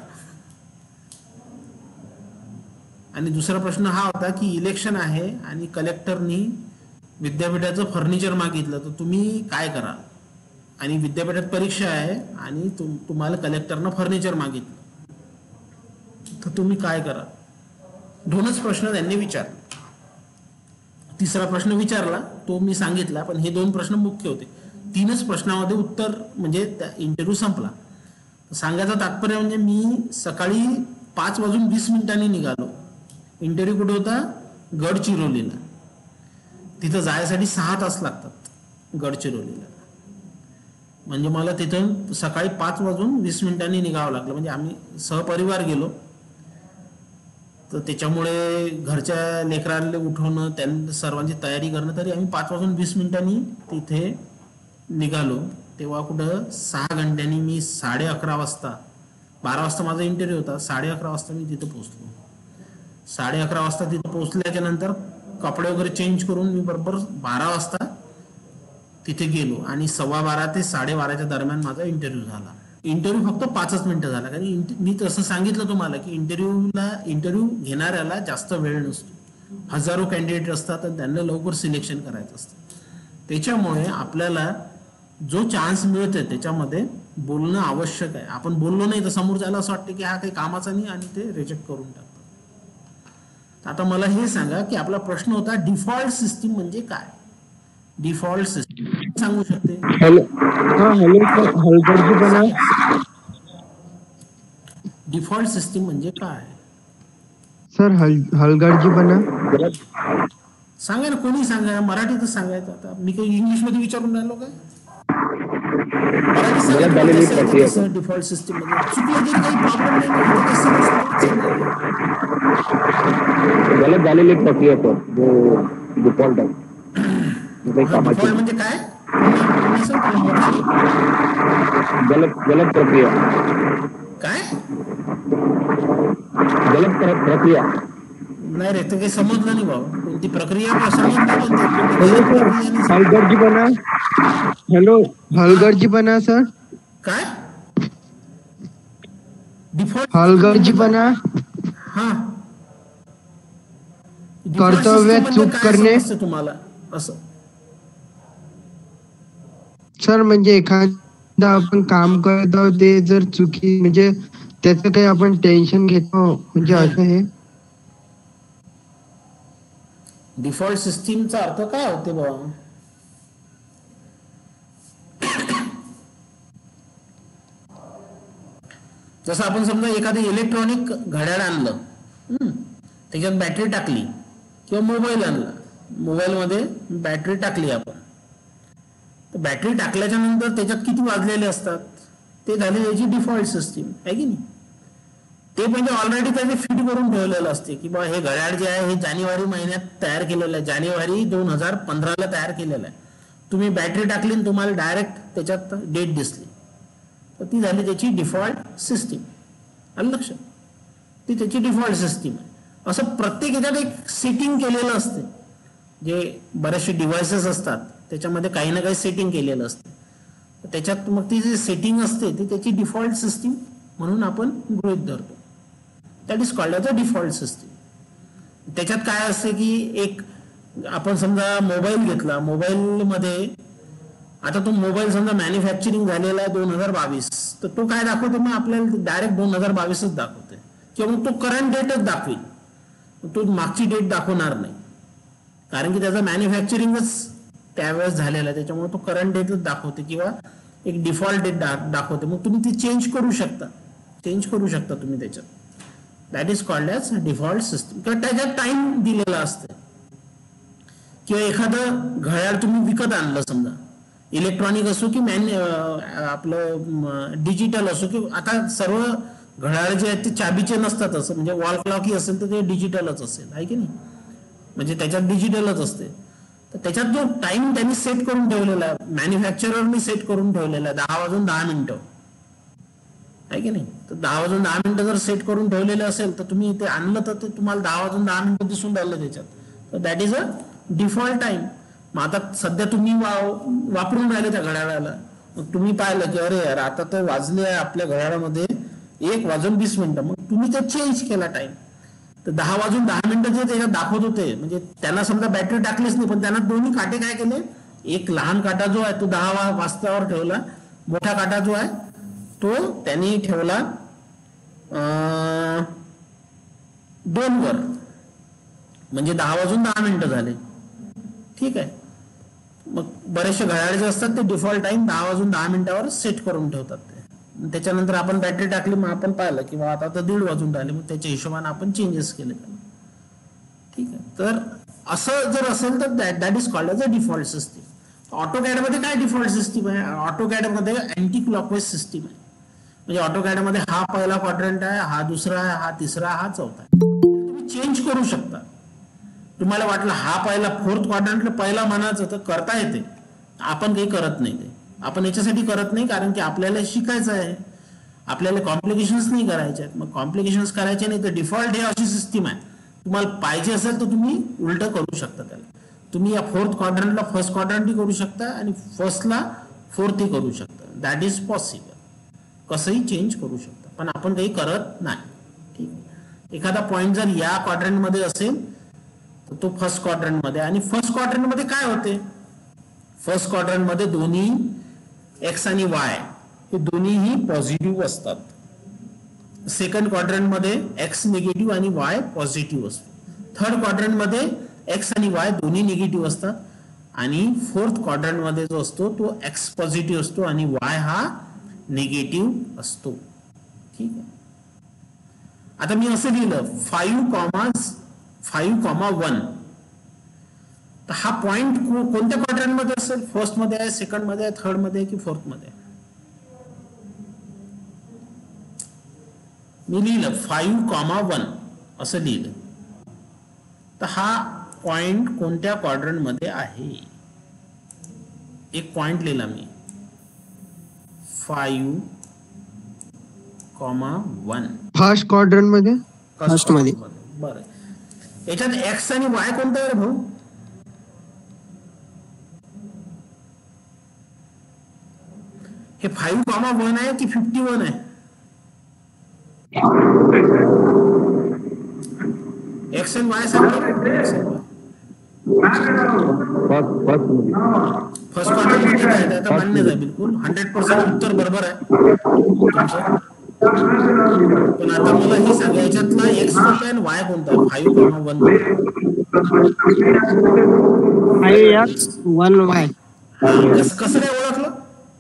आणि दुसरा प्रश्न हा होता की इलेक्शन आहे आणि कलेक्टरनी विद्यापीठाचं फर्निचर मागितलं तर तुम्ही काय कराल, आणि विद्यापीठात परीक्षा आहे आणि तुम तुम्हाला कलेक्टरनं फर्निचर मागितलं तर तुम्ही काय कराल. दोनच प्रश्न त्यांनी विचारले. तिसरा प्रश्न विचारला तो मी सांगितला, पण हे दोन प्रश्न मुख्य होते. तीनच प्रश्नामध्ये उत्तर म्हणजे त्या इंटरव्ह्यू संपला. सांगायचं तात्पर्य म्हणजे मी सकाळी पाच वाजून वीस मिनिटांनी निघालो. इंटरव्ह्यू कुठे होता? गडचिरोलीला. तिथं जायसाठी सहा तास लागतात गडचिरोलीला. म्हणजे मला तिथून सकाळी पाच वाजून वीस मिनिटांनी निघावं लागलं. म्हणजे आम्ही सहपरिवार गेलो, तर त्याच्यामुळे घरच्या लेकरांना उठवणं, त्यांना सर्वांची तयारी करणं, तरी आम्ही पाच वाजून वीस मिनिटांनी तिथे निघालो. तेव्हा कुठं सहा घंट्यांनी मी साडे अकरा वाजता, बारा वाजता माझा इंटरव्ह्यू होता, साडे अकरा वाजता मी तिथं पोहोचलो. साडे अकरा वाजता तिथं पोहोचल्याच्या नंतर कपडे वगैरे चेंज करून मी बरोबर बारा वाजता तिथे गेलो, आणि सव्वा बारा ते साडेबाराच्या दरम्यान माझा इंटरव्ह्यू झाला. इंटरव्ह्यू फक्त पाचच मिनिटं झाला, कारण मी तसं सांगितलं तुम्हाला की इंटरव्ह्यूला इंटरव्ह्यू घेणाऱ्याला जास्त वेळ नसतो. हजारो कॅन्डिडेट असतात आणि त्यांना लवकर सिलेक्शन करायचं असतं. त्याच्यामुळे आपल्याला जो चान्स मिळतोय त्याच्यामध्ये बोलणं आवश्यक आहे. आपण बोललो नाही तर समोरच्याला असं वाटतं की हा काही कामाचा नाही आणि ते रिजेक्ट करून टाकतात. आता मला हे सांगा की आपला प्रश्न होता डिफॉल्ट सिस्टीम म्हणजे काय. डिफॉल्ट सिस्टीम सांगू शकते? हॅलो हा हॅलो सर, हलगर्जीपणा. डिफॉल्ट सिस्टीम म्हणजे काय सर? हल हलगर्जीपणा सांगा ना, कोणी सांगा, मराठीतच सांगायचं. आता मी काही इंग्लिश मध्ये विचारून राहिलो काय? मराठी सांगा डिफॉल्ट सिस्टीम म्हणजे. चुकलं तरी काही प्रॉब्लेम नाही, गलत झालेली प्रक्रिया तो जो डिफॉल्ट आहे. डिफॉल्ट म्हणजे काय? गलत गलत प्रक्रिया काय? गलत प्रक्रिया नाही रे, ते काही समजलं नाही भाऊ. कोणती प्रक्रिया समजलं? हॅलो सर, हलगर्जीपणा. हॅलो, हलगर्जीपणा सर. काय? डिफॉल्ट हलगर्जीपणा. हा, कर्तव्यात चूक करणे तुम्हाला असं. सर म्हणजे एखादा आपण काम करतो ते जर चुकी म्हणजे त्याचं काही आपण टेन्शन घेतो म्हणजे असं हे. डिफॉल्ट सिस्टीमचा अर्थ काय होते बाबा? जसं आपण समजा एखादं इलेक्ट्रॉनिक घड्याळ आणलं, त्याच्यात बॅटरी टाकली, किंवा मोबाईल आणला, मोबाईल मध्ये बॅटरी टाकली आपण, तर बॅटरी टाकल्याच्या नंतर त्याच्यात किती वाजलेले असतात ते झाली त्याची डिफॉल्ट सिस्टीम आहे की नाही. ते म्हणजे ऑलरेडी त्याने फिट करून ठेवलेलं असते की बा हे घड्याळ जे आहे हे जानेवारी महिन्यात तयार केलेलं आहे, जानेवारी दोन हजार पंधराला तयार केलेलं आहे. तुम्ही बॅटरी टाकली आणि तुम्हाला डायरेक्ट त्याच्यात डेट दिसली तर ती झाली त्याची डिफॉल्ट सिस्टीम. आलं लक्षात, ती त्याची डिफॉल्ट सिस्टीम आहे. असं प्रत्येक ह्याच्यात एक सेटिंग केलेलं असते. जे बरेचसे डिव्हायसेस असतात त्याच्यामध्ये काही ना काही सेटिंग केलेलं असते. त्याच्यात मग ती जी सेटिंग असते ती त्याची डिफॉल्ट सिस्टीम म्हणून आपण गृहीत धरतो. That is called as a default system. त्याच्यात काय असते की एक आपण समजा मोबाईल घेतला, मोबाईलमध्ये आता तो मोबाईल समजा मॅन्युफॅक्चरिंग झालेला आहे दोन हजार बावीस, तर तो काय दाखवतो मग आपल्याला डायरेक्ट दोन हजार बावीसच दाखवते किंवा मग तो करंट डेटच दाखवेल, तो मागची डेट दाखवणार नाही कारण की त्याचं मॅन्युफॅक्चरिंगच त्यावेळेस झालेलं आहे. त्याच्यामुळे तो करंट डेटच दाखवते किंवा एक डिफॉल्ट डेट दाखवते. मग तुम्ही ती चेंज करू शकता, चेंज करू शकता तुम्ही त्याच्यात. That is called as default system. किंवा त्याच्यात टाइम दिलेला असते. किंवा एखादं घड्याळ तुम्ही विकत आणलं समजा, इलेक्ट्रॉनिक असो की मॅन आपलं डिजिटल असो, की आता सर्व घड्याळ जे आहेत ते चाबीचे नसतात. असं म्हणजे वॉल क्लॉकही असेल तर ते डिजिटलच असेल आहे की नाही, म्हणजे त्याच्यात डिजिटलच असते. तर त्याच्यात जो टाइम त्यांनी सेट करून ठेवलेला आहे, मॅन्युफॅक्चररनी सेट करून ठेवलेला आहे दहा वाजून दहा मिनिटं आहे की नाही. तर दहा वाजून दहा मिनिटं जर सेट करून ठेवलेलं असेल तर तुम्ही ते आणलं तर तुम्हाला दहा वाजून दहा मिनिटं दिसून राहिलं त्याच्यात. तर that is a default time. मग आता सध्या तुम्ही वापरून राहिले त्या घड्याळाला, मग तुम्ही पाहिलं की अरे यार आता तर वाजले आहे आपल्या घड्याळामध्ये एक वाजून वीस मिनिटं, मग तुम्ही ते चेंज केला टाइम. तर दहा वाजून दहा मिनिटं जे त्याच्यात दाखवत होते, म्हणजे त्यांना समजा बॅटरी टाकलीच नाही पण त्यांना दोन्ही काटे काय केले, एक लहान काटा जो आहे तो दहा वाजतावर ठेवला, मोठा काटा जो आहे तो त्यांनी ठेवला दोन वर, म्हणजे दहा वाजून दहा मिनिटं झाले. ठीक आहे. मग बरेचसे घड्याळ जे असतात ते डिफॉल्ट टाइम दहा वाजून दहा मिनिटावर सेट करून ठेवतात. ते त्याच्यानंतर आपण बॅटरी टाकली, मग आपण पाहिलं की आता तर दीड वाजून राहिले, मग त्याच्या हिशोबाने आपण चेंजेस केले. ठीक आहे. तर असं जर असेल तर that that is called as a default system. AutoCAD मध्ये काय डिफॉल्ट सिस्टीम आहे, ऑटोकॅड मध्ये अँटी क्लॉकवाईज सिस्टीम आहे. म्हणजे ऑटोकॅड मध्ये हा पहिला क्वाड्रंट आहे, हा दुसरा आहे, हा तिसरा, हा चौथा आहे. तुम्ही चेंज करू शकता. तुम्हाला वाटलं हा पहिला फोर्थ क्वाड्रंटला पहिला म्हणायचं तर करता येते. आपण काही करत नाही. ते आपण याच्यासाठी करत नाही कारण की आपल्याला शिकायचं आहे, आपल्याला कॉम्प्लिकेशन्स नाही करायचे आहेत. मग कॉम्प्लिकेशन्स करायचे नाही तर डिफॉल्ट हे अशी सिस्टीम आहे. तुम्हाला पाहिजे असेल तर तुम्ही उलट करू शकता. त्याला तुम्ही या फोर्थ क्वाड्रंटला फर्स्ट क्वाड्रंटही करू शकता आणि फर्स्टला फोर्थही करू शकता. That is possible. कसंही चेंज करू शकता, पण आपण काही करत नाही. ठीक आहे. एखादा पॉईंट जर या क्वाड्रंटमध्ये असेल तर तो फर्स्ट क्वाड्रंट मध्ये, आणि फर्स्ट क्वाड्रंट मध्ये काय होते, फर्स्ट क्वाड्रंट मध्ये दोन्ही एक्स आणि वाय हे दोन्हीही पॉझिटिव्ह असतात. सेकंड क्वाड्रंट मध्ये एक्स निगेटिव्ह आणि वाय पॉझिटिव्ह असतो. थर्ड क्वाड्रंट मध्ये एक्स आणि वाय दोन्ही निगेटिव्ह असतात. आणि फोर्थ क्वाड्रंट मध्ये जो असतो तो एक्स पॉझिटिव्ह असतो आणि वाय हा निगेटिव्ह असतो. ठीक आहे. आता मी असं लिहिलं five comma five comma one, तर हा पॉइंट कोणत्या क्वाड्रंट मध्ये असेल, फर्स्ट मध्ये आहे, सेकंड मध्ये आहे, थर्ड मध्ये की फोर्थ मध्ये. मी लिहिलं फाईव्ह कॉमा वन असं लिहिलं, तर हा पॉइंट कोणत्या क्वाड्रंट मध्ये आहे. एक पॉइंट लिहिला मी five comma one first quadrant मध्ये, फर्स्ट मध्ये. बरं, याच्यात एक्स आणि वाय कोणता आहे भाऊ, हे फाईव्ह कॉमा वन आहे की फिफ्टी वन आहे. एक्स आणि वाय सांगा. फर्स्ट क्वाड्रंट काय आता मान्यच आहे, बिलकुल हंड्रेड पर्सेंट उत्तर बरोबर आहे तुमचं. पण आता मला हे सांगा याच्यातला एक्स कोणता आहे आणि वाय कोणता आहे. Five comma one five X one Y. कसं काय ओळखलं.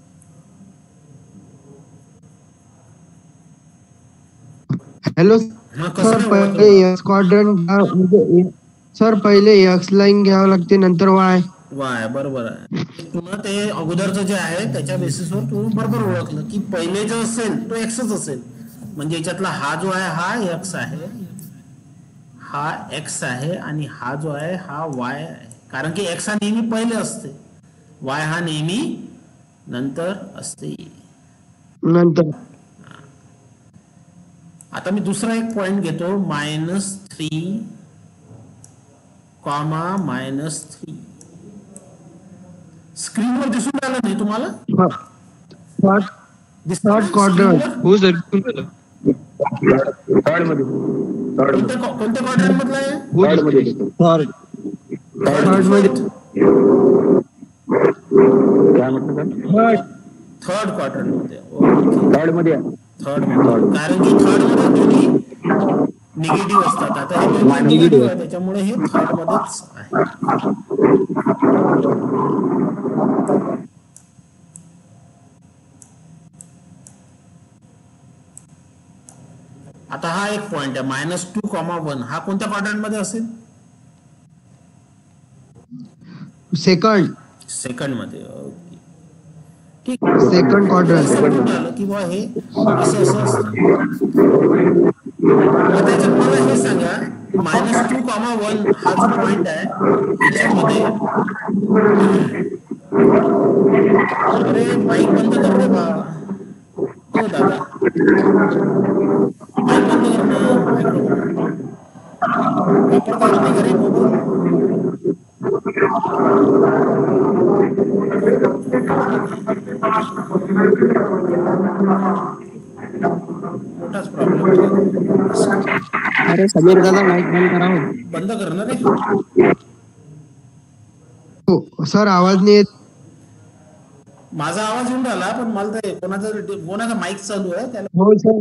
हॅलो सर, पहिले एक्स क्वाड्रंट म्हणजे सर पहिले एक्स लाईन घ्यावं लागते नंतर वाय. वाय बरोबर आहे. पुन्हा ते अगोदरचं जे आहे त्याच्या बेसिसवर तू बरोबर ओळखलं की पहिले जो असेल तो एक्सच असेल. म्हणजे याच्यातला हा जो आहे हा एक्स आहे, हा एक्स आहे आणि हा जो आहे हा वाय आहे. कारण की एक्स हा नेहमी पहिले असते, वाय हा नेहमी नंतर असते. नंतर आता मी दुसरा एक पॉइंट घेतो, minus three comma minus three. स्क्रीनवर दिसून राहिलं नाही तुम्हाला? दिसतं थर्ड ना क्वाड्रंट. स्क्रीनवर? हो सर, दिसून राहिलं. थर्ड मध्ये थर्ड कोणत्या कोणत्या क्वाड्रंट मधला आहे? हो थर्ड मध्ये थर्ड थर्ड थर्ड की मध्ये फोर्थ? काय म्हटलं सर? थर्ड थर्ड क्वाड्रंट मध्ये. ओके, थर्ड मध्ये आहे. थर्ड मध्ये. कारण की थर्ड मध्ये दोन्ही निगेटिव्ह असतात. आता हे दोन्ही निगेटिव्ह आहे त्याच्यामुळे हे थर्ड मध्येच आहे. आता हा एक पॉइंट आहे मायनस टू कॉमा वन, हा कोणत्या क्वाड्रंट मध्ये असेल? सेकंड सेकंड मध्ये. ओके, ठीक. Second quadrant. समजून आलं की बा हे असं असं असतं. आता याच्यात मला हे सांगा, मायनस टू कॉमा वन हा जो पॉइंट आहे याच्यामध्ये, अरे माईक बंद कर रे बा. हो दादा, माईक बंद कर ना. मायक्रोफोन वापरता येत नाही का रे मोबाईल? मोठाच प्रॉब्लेम आहे. अरे समीर दादा माईक बंद करा. बंद कर ना रे. हो सर, आवाज नाही येत. माझा आवाज येऊन राहिला पण मला तर कोणाचा कोणाचा माईक चालू आहे त्याला. हो सर.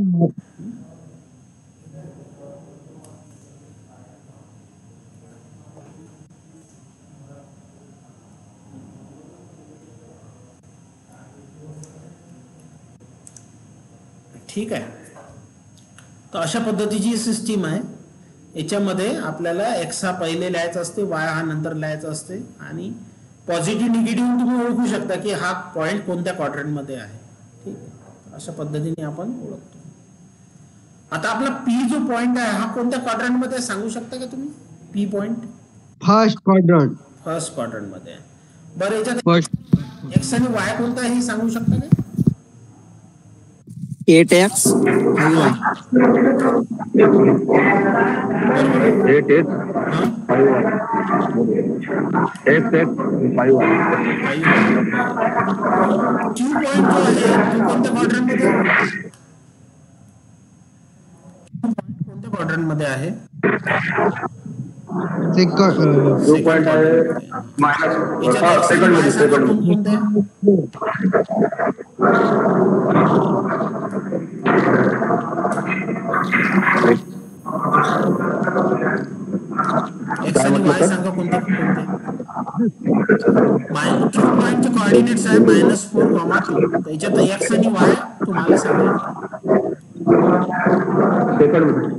ठीक आहे. तर अशा पद्धतीची सिस्टीम आहे. याच्यामध्ये आपल्याला एक्स हा पहिले लिहायचा असते, वाय हा नंतर लिहायचा असते आणि पॉझिटिव्ह निगेटिव्ह तुम्ही ओळखू शकता की हा पॉइंट कोणत्या क्वाड्रंटमध्ये आहे. ठीक आहे, अशा पद्धतीने आपण ओळखतो. आता आपला पी जो पॉइंट आहे हा कोणत्या क्वाड्रंटमध्ये सांगू शकता का तुम्ही? P point first quadrant. First क्वाड्रंटमध्ये आहे. बरं, याच्यात फर्स्ट एक्स आणि वाय कोणता आहे हे सांगू शकता का? Eight X five Y. Eight X five Y. X X five Y. Q point जो आहे तो कोणत्या क्वाड्रंटमध्ये आहे? कोणत्या क्वाड्रंटमध्ये आहे? सेकंड. टू पॉइंट आहे मायनस सेकंड मध्ये. सेकंड मध्ये एक्स आणि वाय सांगा कोणते कोणते? क्यू पॉइंटचे कोऑर्डिनेट्स आहे मायनस फोर कॉमा टू. त्याच्यात एक्स आणि वाय तुम्हाला सांगायचं. सेकंड मध्ये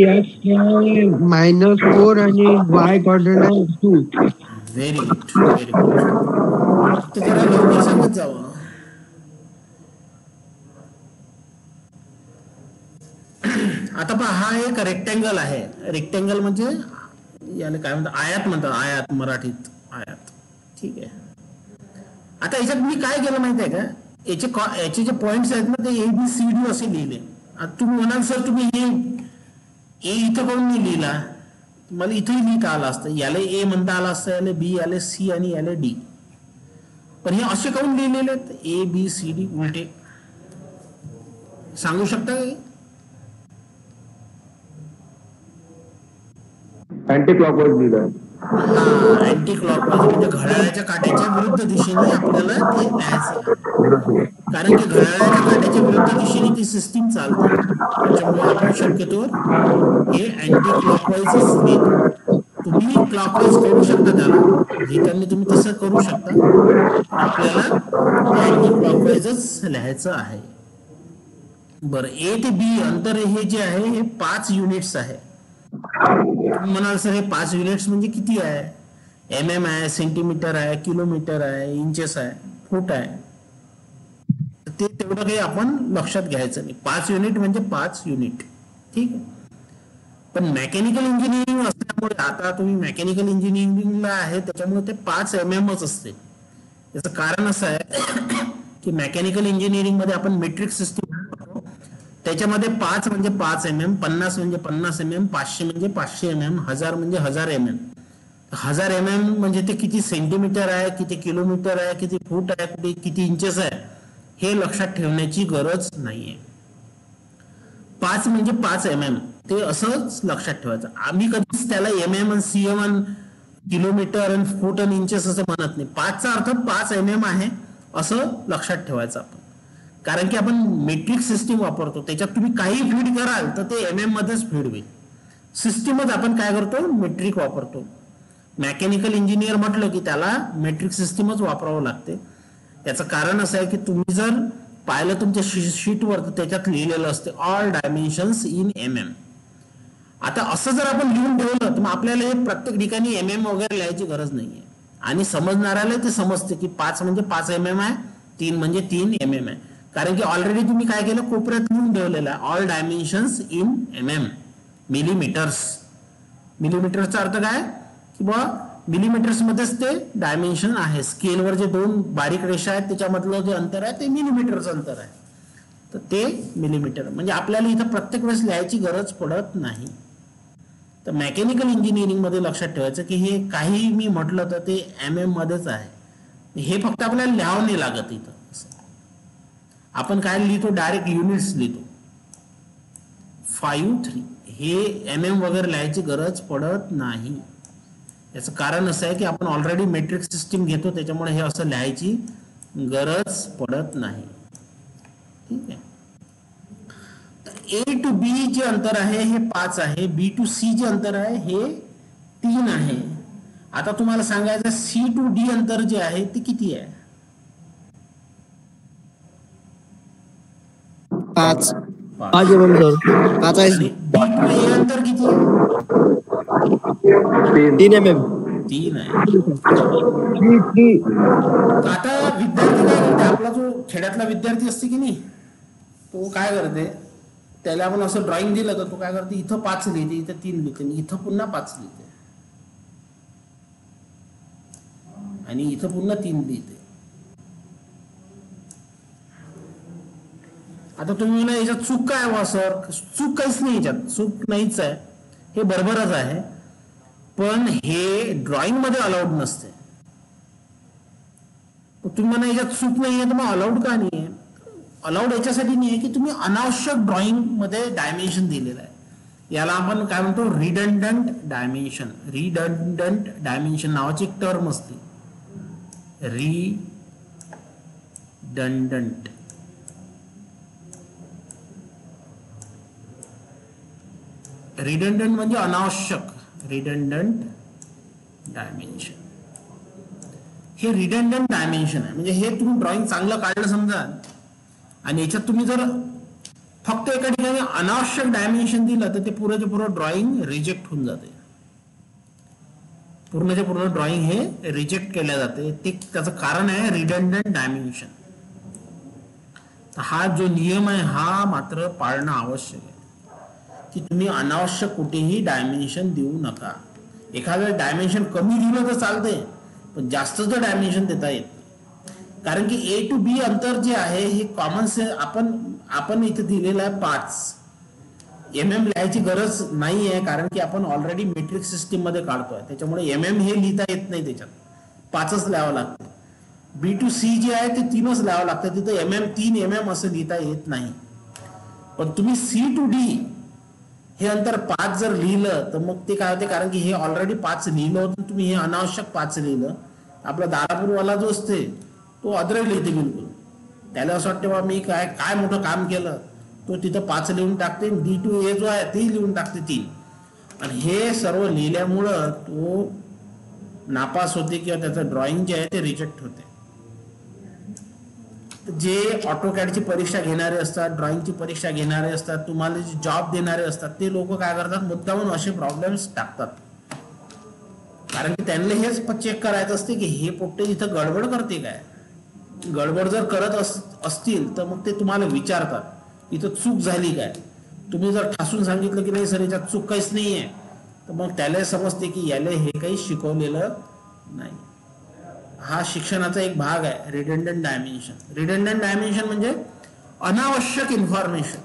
मायनस फोर आणि वाय क्वाड्रंट आहे two. Very good, very good. फक्त जरा लवकर सांगत जावं. आता पहा, हा एक रेक्टँगल आहे. रेक्टँगल म्हणजे याला काय म्हणतात? आयात म्हणतात. आयात, मराठीत आयात. ठीक आहे. आता याच्यात मी काय केलं माहिती आहे का, याचे याचे जे पॉइंट्स आहेत ना ते ए बी सी डी असे लिहिले. आता तुम्ही म्हणाल सर तुम्ही हे ए इथं काऊन नाही लिहिला? मला इथंही लिहिता आलं असतं. याला ए म्हणता आलं असतं, याला बी, याला सी आणि याला डी. पण हे असे काऊन लिहिलेले आहेत ए बी सी डी उलटे? सांगू शकता का? अँटी क्लॉकवाईज दिलं. हा, अँटी क्लॉकवाईज म्हणजे घड्याळाच्या काट्याच्या विरुद्ध दिशेने आपल्याला ते लिहायचं. कारण की घड्याळाच्या काट्याच्या विरुद्ध दिशेने ती सिस्टीम चालते. त्याच्यामुळे आपण शक्यतो हे अँटी क्लॉकवाईजच लिहितो. तुम्ही क्लॉकवाईज करू शकता, त्याला लिहिताना तुम्ही तसं करू शकता. आपल्याला अँटी क्लॉकवाईजच लिहायचं आहे. बरं, ए ते बी अंतर हे जे आहे हे पाच युनिट्स आहे. म्हणाल सर हे पाच युनिट्स म्हणजे किती आहे? एम एम आहे, सेंटीमीटर आहे, किलोमीटर आहे, इंचेस आहे, फूट आहे. ते तेवढं काही आपण लक्षात घ्यायचं नाही. पाच युनिट म्हणजे पाच युनिट. ठीक आहे. पण मेकॅनिकल इंजिनिअरिंग असल्यामुळे आता तुम्ही मेकॅनिकल इंजिनिअरिंगला आहे त्याच्यामुळे ते पाच एम एमच असते. याचं कारण असं आहे की मेकॅनिकल इंजिनिअरिंग मध्ये आपण मेट्रिक सिस्टीम त्याच्यामध्ये पाच म्हणजे पाच एम एम, पन्नास म्हणजे पन्नास एम एम, पाचशे म्हणजे पाचशे एम एम, हजार म्हणजे हजार एम एम. हजार एम एम म्हणजे ते किती सेंटीमीटर आहे, किती किलोमीटर आहे, किती फूट आहे, कुठे किती इंचेस आहे हे लक्षात ठेवण्याची गरज नाहीये. पाच म्हणजे पाच एम एम ते असंच लक्षात ठेवायचं. आम्ही कधीच त्याला एम एम आणि सी एम आणि किलोमीटर आणि फूट आणि इंचेस असं म्हणत नाही. पाचचा अर्थ पाच एम एम आहे असं लक्षात ठेवायचं आपण. कारण की आपण मेट्रिक सिस्टीम वापरतो, त्याच्यात तुम्ही काही फीड कराल तर ते एम एम मध्येच फीड होईल. सिस्टीमच आपण काय करतो, मेट्रिक वापरतो. मेकॅनिकल इंजिनियर म्हटलं की त्याला मेट्रिक सिस्टीमच वापरावं लागते. याचं कारण असं आहे की तुम्ही जर पाहिलं तुमच्या शीटवर तर त्याच्यात लिहिलेलं असते all dimensions in M M. आता असं जर आपण लिहून ठेवलं तर मग आपल्याला हे प्रत्येक ठिकाणी एम एम वगैरे लिहायची गरज नाहीये. आणि समजणाऱ्याला ते समजते की पाच म्हणजे पाच एम एम आहे, तीन म्हणजे तीन एम एम आहे. कारण की ऑलरेडी तुम्ही काय केलं, कोपऱ्यात लिहून ठेवलेलं आहे all dimensions in M M, millimetres. मिलीमीटरचा अर्थ काय की बा मिलीमीटर्स मध्येच ते डायमेन्शन आहे. स्केलवर जे दोन बारीक रेषा आहेत त्याच्यामधलं जे अंतर आहे ते मिलीमीटरचं अंतर आहे. तर ते मिलीमीटर म्हणजे आपल्याला इथं प्रत्येक वेळेस लिहायची गरज पडत नाही. तर मेकॅनिकल इंजिनिअरिंग मध्ये लक्षात ठेवायचं की हे काही मी म्हटलं तर ते एम एम मध्येच आहे. हे फक्त आपल्याला लिहावं नाही लागत. इथं आपण काय लिहितो, डायरेक्ट युनिट्स लिहितो. फाईव्ह थ्री हे एम एम वगैरे लिहायची गरज पडत नाही. याचं कारण असं आहे की आपण ऑलरेडी मेट्रिक सिस्टीम घेतो त्याच्यामुळे हे असं लिहायची गरज पडत नाही. ठीक आहे. ए टू बी जे अंतर आहे हे पाच आहे, बी टू सी जे अंतर आहे हे तीन आहे. आता तुम्हाला सांगायचं सी टू डी अंतर जे आहे ते किती आहे? पाच पाच एम एम सर. पाच आहे. बी टू ए अंतर किती आहे? तीन एम एम. तीन आहे. आता विद्यार्थी काय करते, आपला जो खेड्यातला विद्यार्थी असते की नाही तो काय करते, त्याला आपण असं ड्रॉइंग दिलं तर तो काय करते, इथं पाच लिहिते, इथं तीन लिहिते, इथं पुन्हा पाच लिहिते आणि इथं पुन्हा तीन लिहिते. आता तुम्ही म्हणा याच्यात चूक काय वा सर? चूक काहीच नाही, याच्यात चूक नाहीच आहे, हे बरोबरच आहे. पण हे ड्रॉइंग मध्ये अलाउड नसते. तुम्ही म्हणा याच्यात चूक नाही आहे तर मग अलाउड का नाही आहे? अलाउड याच्यासाठी नाही आहे की तुम्ही अनावश्यक ड्रॉइंग मध्ये डायमेन्शन दिलेलं आहे. याला आपण काय म्हणतो, रिडंडंट डायमेन्शन. रिडंडंट डायमेन्शन नावाची एक टर्म असते. रिडंडंट रिडंडंट म्हणजे अनावश्यक. रिडंडंट डायमेन्शन हे रिडंडंट डायमेन्शन आहे. म्हणजे हे तुम्ही ड्रॉइंग चांगलं काढलं समजा आणि याच्यात तुम्ही जर फक्त एका ठिकाणी अनावश्यक डायमेन्शन दिलं तर ते पुरेचे पूर्ण ड्रॉइंग रिजेक्ट होऊन जाते. पूर्णचे पूर्ण ड्रॉइंग हे रिजेक्ट केल्या जाते. ते त्याचं कारण आहे रिडंडंट डायमेन्शन. हा जो नियम आहे हा मात्र पाळणं आवश्यक आहे की तुम्ही अनावश्यक कुठेही डायमेन्शन देऊ नका. एखादं डायमेन्शन कमी दिलं तर चालते पण जास्तच डायमेन्शन देता येत. कारण की ए टू बी अंतर जे आहे हे कॉमन सेन्स आपण आपण इथे दिलेलं आहे पाच. एम एम लिहायची गरज नाही आहे कारण की आपण ऑलरेडी मेट्रिक सिस्टीम मध्ये काढतोय त्याच्यामुळे एम एम हे लिहिता येत नाही, त्याच्यात पाचच लिहावं लागतं. बी टू सी जे आहे ते तीनच लिहावं लागतं, तिथं एम एम तीन एम एम असं लिहिता येत नाही. पण तुम्ही सी टू डी हे अंतर पाच जर लिहिलं तर मग ते काय होते, कारण की हे ऑलरेडी पाच लिहिलं होतं, तुम्ही हे अनावश्यक पाच लिहिलं. आपला दारापूरवाला जो असते तो अद्रक लिहिते बिलकुल. त्याला असं वाटतं बा मी काय काय मोठं काम केलं, तो तिथं पाच लिहून टाकते. डी टू ए जो आहे ते लिहून टाकते तीन. आणि हे सर्व लिहिल्यामुळं तो नापास होते किंवा त्याचं ड्रॉइंग जे आहे ते रिजेक्ट होते. जे ऑटोकॅडची परीक्षा घेणारे असतात, ड्रॉइंगची परीक्षा घेणारे असतात, तुम्हाला जे जॉब देणारे असतात ते लोक काय करतात, मुद्दामून असे प्रॉब्लेम्स टाकतात. कारण की त्यांना हेच चेक करायचं असते की हे पोट्टे इथं गडबड करते काय. गडबड जर करत अस असतील तर मग ते तुम्हाला विचारतात इथं चूक झाली काय. तुम्ही जर ठासून सांगितलं की नाही सर याच्यात चूक काहीच नाही आहे तर मग त्याला समजते की याला हे काही शिकवलेलं नाही. हा शिक्षणाचा एक भाग आहे रिडंडंट डायमेन्शन. रिडंडंट डायमेन्शन म्हणजे अनावश्यक information.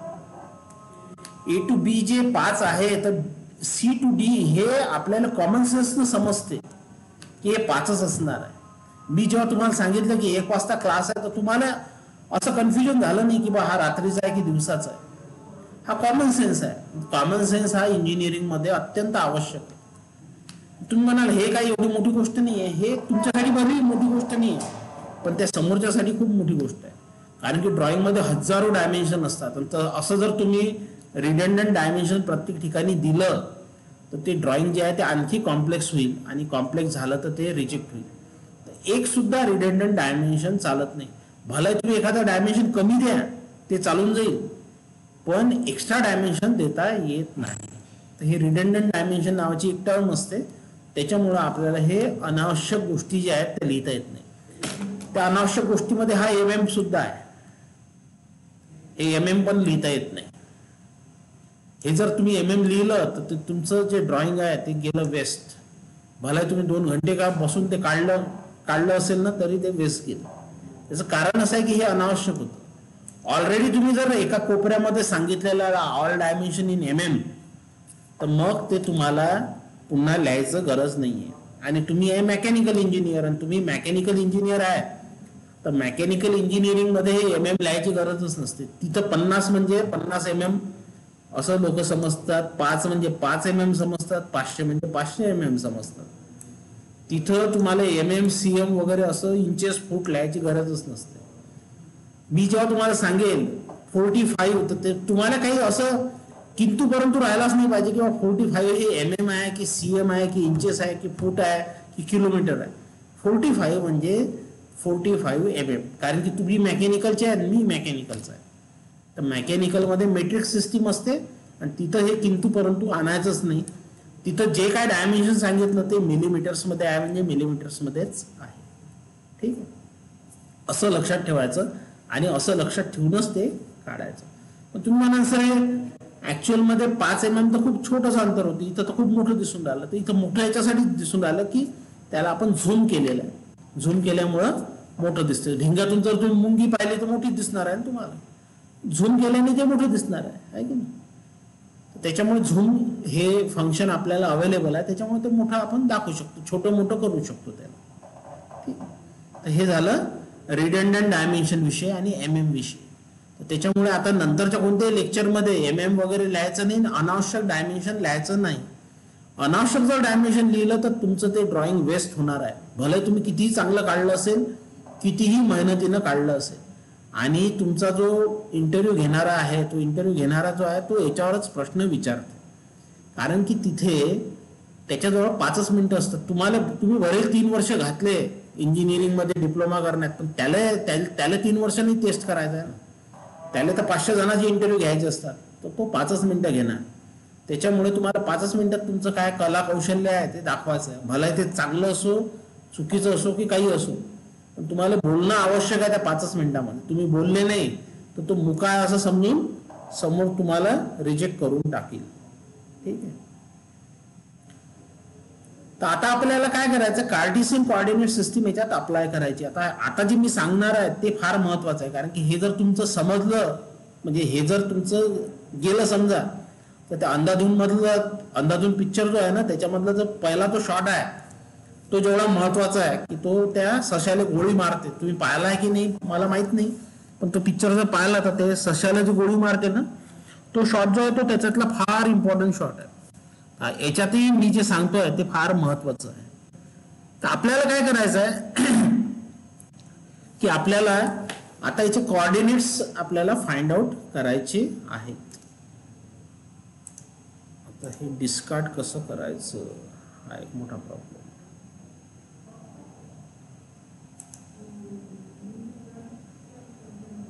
A to B J पाच आहे तर सी टू डी हे आपल्याला कॉमन सेन्सनं समजते की हे पाचच असणार आहे. मी जेव्हा तुम्हाला सांगितलं की एक वाजता क्लास आहे तर तुम्हाला असं कन्फ्युजन झालं नाही की बा हा रात्रीचा आहे की दिवसाचा आहे. हा कॉमन सेन्स आहे. कॉमन सेन्स हा इंजिनिअरिंग मध्ये अत्यंत आवश्यक आहे. तुम्ही म्हणाल हे काही एवढी मोठी गोष्ट नाही आहे. हे तुमच्यासाठी बरी मोठी गोष्ट नाही आहे पण त्या समोरच्यासाठी खूप मोठी गोष्ट आहे. कारण की ड्रॉइंगमध्ये हजारो डायमेन्शन असतात. तर असं जर तुम्ही रिडंडंट डायमेन्शन प्रत्येक ठिकाणी दिलं तर ते ड्रॉइंग जे आहे ते आणखी कॉम्प्लेक्स होईल आणि कॉम्प्लेक्स झालं तर ते रिजेक्ट होईल. एक सुद्धा रिडंडंट डायमेन्शन चालत नाही. भले तुम्ही एखादा डायमेन्शन कमी द्या ते चालून जाईल पण एक्स्ट्रा डायमेन्शन देता येत नाही. तर हे रिडंडंट डायमेन्शन नावाची एक टर्म असते. त्याच्यामुळं आपल्याला हे अनावश्यक गोष्टी ज्या आहेत त्या लिहिता येत नाही. त्या अनावश्यक गोष्टीमध्ये हा एम एम सुद्धा आहे. हे एम एम पण लिहिता येत नाही. हे जर तुम्ही एम एम लिहिलं तर ते तुमचं जे ड्रॉइंग आहे ते गेलं वेस्ट. भला तुम्ही दोन घंटे का बसून ते काढलं काढलं असेल ना तरी ते वेस्ट गेलं. त्याचं कारण असं आहे की हे अनावश्यक होतं. ऑलरेडी तुम्ही जर एका कोपऱ्यामध्ये सांगितलेलं all dimension in M M तर मग ते तुम्हाला पुन्हा लिहायचं गरज नाहीये. आणि तुम्ही आहे मेकॅनिकल इंजिनियर आणि तुम्ही मेकॅनिकल इंजिनियर आहे तर मेकॅनिकल इंजिनिअरिंग मध्ये एम एम लिहायची गरजच नसते. तिथं पन्नास म्हणजे पन्नास एम एम असं लोक समजतात. पाच म्हणजे पाच एम एम समजतात. पाचशे म्हणजे पाचशे एम एम समजतात. तिथं तुम्हाला एम एम सी एम वगैरे असं इंचेस फूट लिहायची गरजच नसते. मी जेव्हा तुम्हाला सांगेल फोर्टी फाईव्ह तर ते तुम्हाला काही असं किंतु परंतु राहिलाच नाही पाहिजे किंवा फोर्टी फाईव्ह हे एम एम आहे की सी एम आहे की इंचेस आहे की फूट आहे की किलोमीटर आहे. फोर्टी फाईव्ह म्हणजे फोर्टी फाईव्ह एम एम. कारण की तुम्ही मेकॅनिकलचे आहे मी मेकॅनिकलचा आहे. तर मेकॅनिकलमध्ये मेट्रिक सिस्टीम असते आणि तिथं हे किंतु परंतु आणायचंच नाही. तिथं जे काय डायमेन्शन सांगितलं ते मिलीमीटर्समध्ये आहे म्हणजे मिलीमीटर्समध्येच आहे. ठीक आहे. असं लक्षात ठेवायचं आणि असं लक्षात ठेवूनच ते काढायचं. पण तुम्ही म्हणाल सर ऍक्च्युअल मध्ये पाच एम एम तर खूप छोटंसं अंतर होतं इथं तर खूप मोठं दिसून राहिलं. तर इथं मोठं याच्यासाठी दिसून राहिलं की त्याला आपण झूम केलेलं आहे. झूम केल्यामुळं मोठं दिसतं. ढिंगातून जर तुम्ही मुंगी पाहिली तर मोठी दिसणार आहे तुम्हाला. झूम केल्याने ते मोठं दिसणार आहे की नाही. त्याच्यामुळे झूम हे फंक्शन आपल्याला अवेलेबल आहे. त्याच्यामुळे ते मोठं आपण दाखवू शकतो. छोटं मोठं करू शकतो त्याला. ठीक. तर हे झालं रिडंडंट डायमेन्शन विषय आणि एम एम विषय. तर त्याच्यामुळे आता नंतरच्या कोणत्याही लेक्चरमध्ये एम एम वगैरे लिहायचं नाही. अनावश्यक डायमेन्शन लिहायचं नाही. अनावश्यक जर डायमेन्शन लिहिलं तर तुमचं ते ड्रॉइंग वेस्ट होणार आहे. भले तुम्ही कितीही चांगलं काढलं असेल कितीही मेहनतीनं काढलं असेल आणि तुमचा जो इंटरव्ह्यू घेणारा आहे तो इंटरव्ह्यू घेणारा जो आहे तो याच्यावरच प्रश्न विचारतो. कारण की तिथे त्याच्याजवळ पाचच मिनिटं असतात. तुम्हाला तुम्ही बरेच तीन वर्ष घातले इंजिनिअरिंग मध्ये डिप्लोमा करण्यात पण त्याला त्याला तीन वर्षांनी टेस्ट करायचा आहे ना. त्याला तर पाचशे जणांचे इंटरव्ह्यू घ्यायचे असतात तर तो पाचच मिनिटं घेणार. त्याच्यामुळे तुम्हाला पाचच मिनिटात तुमचं काय कला कौशल्य आहे ते दाखवायचं आहे. भला ते चांगलं असो चुकीचं असो की काही असो पण तुम्हाला बोलणं आवश्यक आहे त्या पाचच मिनिटामध्ये. तुम्ही बोलले नाही तर तो मुका असं समजून समोर तुम्हाला रिजेक्ट करून टाकील. ठीक आहे. तर आता आपल्याला काय करायचं कार्टेशियन कोऑर्डिनेट सिस्टीम याच्यात अप्लाय करायची. आता आता जे मी सांगणार आहे ते फार महत्वाचं आहे. कारण की हे जर तुमचं समजलं म्हणजे हे जर तुमचं गेलं समजा तर त्या अंधाधुन मधलं अंधाधुन पिक्चर जो आहे ना त्याच्यामधला जो पहिला तो शॉट आहे तो जेवढा महत्वाचा आहे की तो त्या सशाला गोळी मारते. तुम्ही पाहिला आहे की नाही मला माहित नाही पण तो पिक्चर जर पाहिला तर ते सशाला जी गोळी मारते ना तो शॉट जो आहे तो त्याच्यातला फार इम्पॉर्टंट शॉट आहे. याच्यातही मी जे सांगतोय ते फार महत्वाचं आहे. तर आपल्याला काय करायचं आहे की आपल्याला आता याचे कोऑर्डिनेट्स आपल्याला फाइंड आउट करायचे आहेत. आता हे डिस्कार्ड कसं करायचं हा एक मोठा प्रॉब्लेम.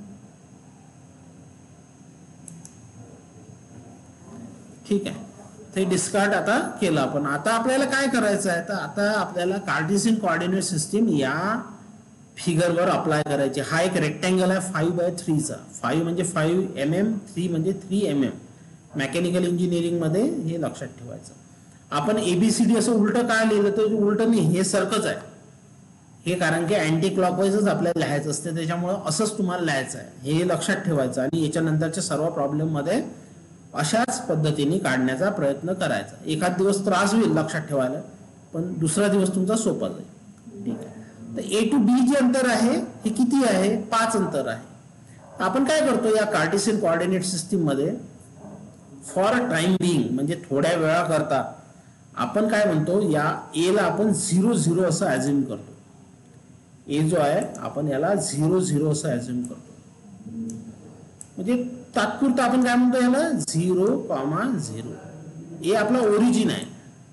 ठीक आहे. ते डिस्कार्ड आता केलं आपण. आता आपल्याला काय करायचं आहे, तर आता आपल्याला कार्टेशियन कोऑर्डिनेट सिस्टीम या फिगरवर अप्लाय करायची. हा एक रेक्टँगल आहे फाईव्ह बाय थ्रीचा. फाईव्ह म्हणजे फाईव्ह एम एम, थ्री म्हणजे three M M. Mechanical engineering मध्ये हे लक्षात ठेवायचं. आपण एबीसीडी असं उलट काय लिहिलं तर उलट नाही, हे सारखंच आहे हे, कारण की अँटी क्लॉकवाईजच आपल्याला लिहायचं असते, त्याच्यामुळं असंच तुम्हाला लिहायचं आहे हे लक्षात ठेवायचं. आणि याच्यानंतरच्या सर्व प्रॉब्लेम मध्ये अशाच पद्धतीने काढण्याचा प्रयत्न करायचा. एखाद दिवस त्रास होईल लक्षात ठेवायला, पण दुसरा दिवस तुमचा सोपा जाईल. ठीक आहे. तर ए टू बी जे अंतर आहे हे किती आहे, पाच अंतर आहे. आपण काय करतो या कार्टेशियन कोऑर्डिनेट सिस्टीम मध्ये फॉर टाइम बिंग म्हणजे थोड्या वेळा करता आपण काय म्हणतो, या ए ला आपण झिरो झिरो असं ऍझ्युम करतो. ए जो आहे आपण याला झिरो झिरो असं ऍझ्युम करतो. म्हणजे तात्पुरतं आपण काय म्हणतो याला झिरो कॉमा झिरो. ए आपला ओरिजिन आहे.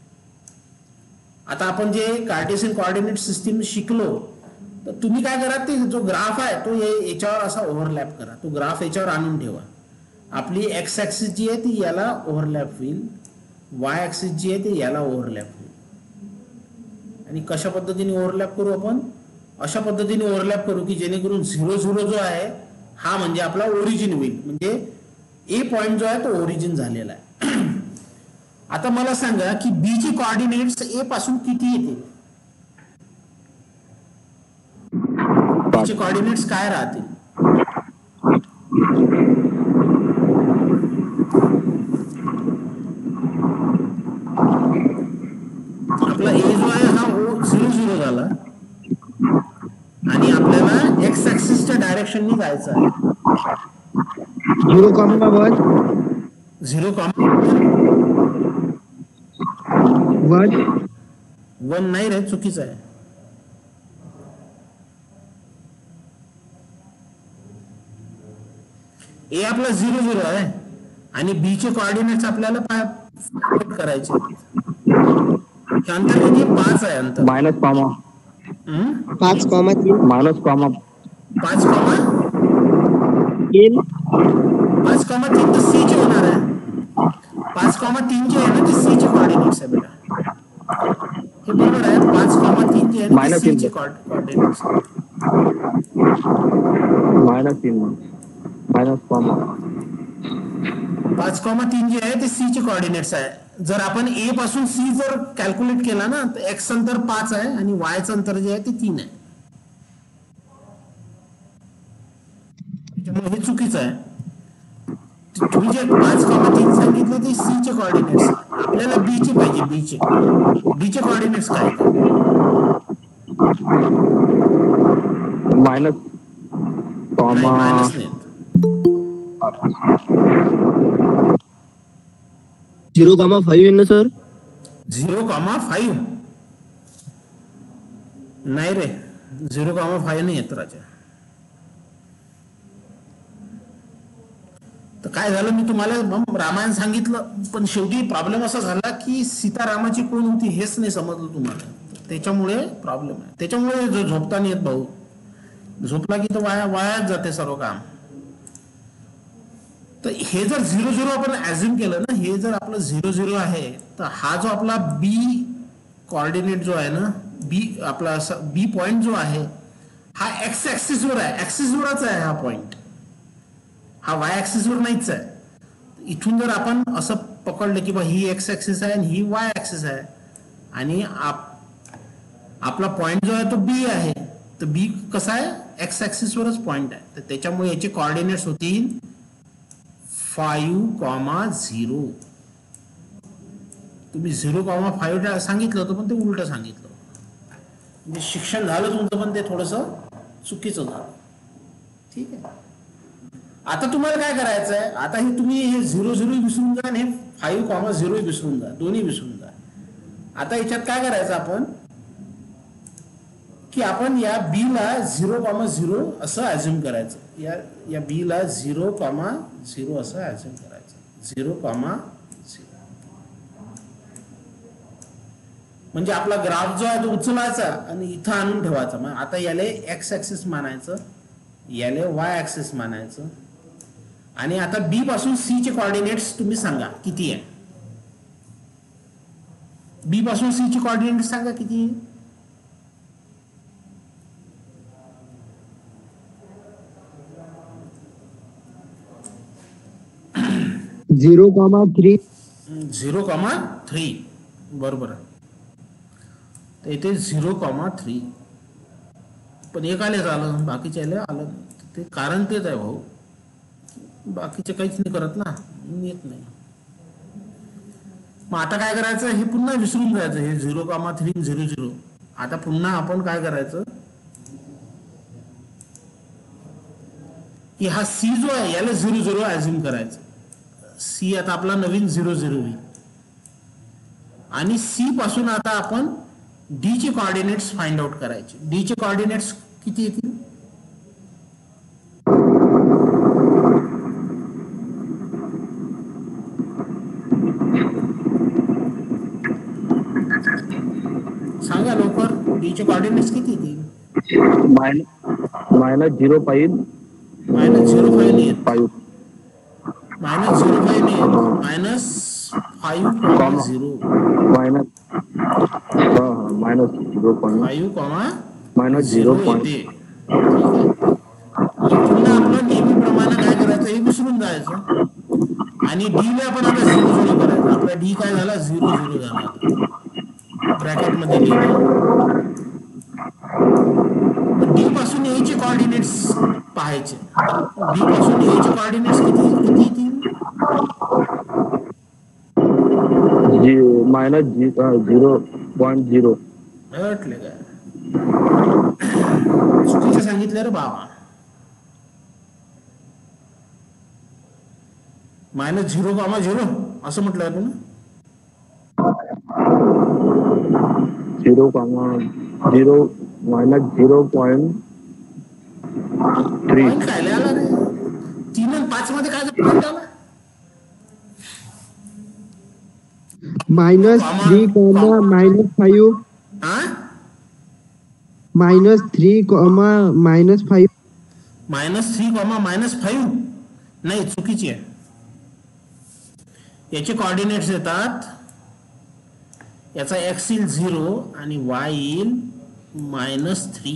आता आपण जे कार्टेशियन कोऑर्डिनेट सिस्टीम शिकलो, तर तुम्ही काय करा, ते जो ग्राफ आहे तो याच्यावर असा ओव्हरलॅप करा. तो ग्राफ याच्यावर आणून ठेवा. आपली एक्स ऍक्सिस जी आहे ती याला ओव्हरलॅप होईल, वाय ऍक्सिस जी आहे ती याला ओव्हरलॅप होईल. आणि कशा पद्धतीने ओव्हरलॅप करू आपण, अशा पद्धतीने ओव्हरलॅप करू की जेणेकरून झिरो झिरो जो आहे हा म्हणजे आपला ओरिजिन होईल. म्हणजे ए पॉइंट जो आहे तो ओरिजिन झालेला आहे. आता मला सांगा की बी चे कोऑर्डिनेट्स ए पासून किती येतील. बी चे कोऑर्डिनेट्स काय राहतील, आपला ए जो आहे हा झिरो झिरो झाला आणि आपल्याला एक्स ऍक्सिसच्या डायरेक्शनने जायचं आहे. Zero comma one, zero comma one one नाही रे, चुकीचं आहे. ए आपला झिरो झिरो आहे आणि बी चे कोऑर्डिनेट्स आपल्याला फाइंड करायचे. अंतर किती, पाच आहे अंतर. मायनस कॉमा पाच कॉमा तीन, मायनस कॉमा पाच कॉमा तीन, पाच कॉमा तीन तर सी चे होणार आहे. पाच कॉमा तीन जे आहे ना ते सी चे कोऑर्डिनेट्स आहे बेटा, हे बरोबर आहे. पाच कॉमा तीन जे आहे ना ते सी चे कोऑर्डिनेट्स. मायनस तीन मायनस कॉमा पाच कॉमा तीन जे आहे ते सी चे कोऑर्डिनेट्स आहे. जर आपण ए पासून सी जर कॅल्क्युलेट केला ना तर एक्स अंतर पाच आहे आणि वायचं अंतर जे आहे ते तीन आहे. त्याच्यामुळे हे चुकीचं आहे. तुम्ही जे पाच कॉमा तीन सांगितले ते सी चे कोऑर्डिनेट्स, आपल्याला बी चे पाहिजे. बी चे बी चे कोऑर्डिनेट्स काय, मायनस कॉमा मायनस नाही, झिरो कॉमा फाईव्ह आहे ना सर. झिरो कॉमा फाईव्ह नाही रे, झिरो कॉमा फाईव्ह नाही येत राजा. तर काय झालं, मी तुम्हाला रामायण सांगितलं पण शेवटी प्रॉब्लेम असा झाला की सीतारामाची कोण होती हेच नाही समजलं तुम्हाला. त्याच्यामुळे प्रॉब्लेम आहे. त्याच्यामुळे झोपता नाही येत भाऊ, झोपला की तर वाया वायाच जाते सर्व काम. तर हे जर झिरो झिरो आपण ऍझ्युम केलं ना, हे जर आपलं झिरो झिरो आहे तर हा जो आपला बी कोऑर्डिनेट जो आहे ना, बी आपला बी पॉइंट जो आहे हा एक्स ऍक्सिस वर आहे, ऍक्सिस वरच आहे हा पॉइंट, हा वाय ऍक्सिस वर नाहीच आहे. इथून जर आपण असं पकडलं की बा ही एक्स ऍक्सिस आहे आणि ही वाय ऍक्सिस आहे आणि आप, आपला पॉइंट जो आहे तो बी आहे, तर बी कसा आहे एक्स ऍक्सिस वरच पॉइंट आहे. तर त्याच्यामुळे याचे कोऑर्डिनेट्स होतील फाईव्ह कॉमा झिरो. तुम्ही झिरो कॉमा फाईव्ह सांगितलं होतं पण ते उलट सांगितलं. म्हणजे शिक्षण झालं तुमचं पण ते थोडस चुकीचं झालं. ठीक आहे. आता तुम्हाला काय करायचं आहे, आता हे तुम्ही हे झिरो झिरो विसरून जा आणि हे फाईव्ह कॉमा झिरो विसरून जा, दोन्ही विसरून जा. आता याच्यात काय करायचं आपण की आपण या बी ला झिरो कॉमा झिरो असं ऍझ्युम करायचं. या या बी ला झिरो कॉमा झिरो असं ऍझ्युम करायचं. झिरो कॉमा झिरो म्हणजे आपला ग्राफ जो आहे तो उचलायचा आणि इथं आणून ठेवायचा. मग आता याले एक्स ऍक्सिस मानायचं, याले वाय ऍक्सिस मानायचं आणि आता बी पासून सी चे कोऑर्डिनेट्स तुम्ही सांगा किती आहे. बी पासून सी ची कॉर्डिनेट सांगा किती? Zero comma three. Zero comma three बरोबर आहे. तर इथे झिरो कॉमा थ्री, पण एक आलेच आलं, बाकीचे आले आलं नाही. ते कारण तेच आहे भाऊ, बाकीचे काहीच नाही करत ना, येत नाही. मग आता काय करायचं, हे पुन्हा विसरून जायचं, हे zero comma three zero zero. आता पुन्हा आपण काय करायचं की हा सी जो आहे याला झिरो झिरो ऍझ्युम करायचं. सी आता आपला नवीन झिरो झिरो होईल आणि सी पासून आता आपण डी चे कॉर्डिनेट्स फाइंड आउट करायचे. डी चे कॉर्डिनेट्स किती येतील? सांगा लवकर, डी चे कॉर्डिनेट्स किती येतील? Minus zero five minus zero five नाही येत, फाईव्ह मायनस झिरो फाईव्ह नाही येत, minus five comma zero. Minus minus zero point five comma minus zero zero point. येते. मग पुन्हा आपलं नेहमीप्रमाणे काय करायचं, हे विसरून जायचं आणि डी ला आपण आता झिरो झिरो करायचं. आपला डी काय झाला, झिरो झिरो झाला. आता ब्रॅकेट मध्ये लिहिलं. डी पासून ए चे कॉर्डिनेट्स पाहायचे. डी पासून ए चे कॉर्डिनेट्स किती किती येतील? Minus zero point zero. म्हटले काय चुकीचं सांगितलं रे बाबा. मायनस झिरो कॉमा झिरो असं म्हटलं आहे ना. Zero comma zero minus zero point three. काय आला रे, तीन आणि पाच मध्ये काय पॉईंट आला? Minus three comma minus five. हा minus three comma minus five. Minus three comma minus five नाही, चुकीची आहे. याचे कॉर्डिनेट्स येतात, याचा एक्स येईल झिरो आणि वाय येईल मायनस थ्री.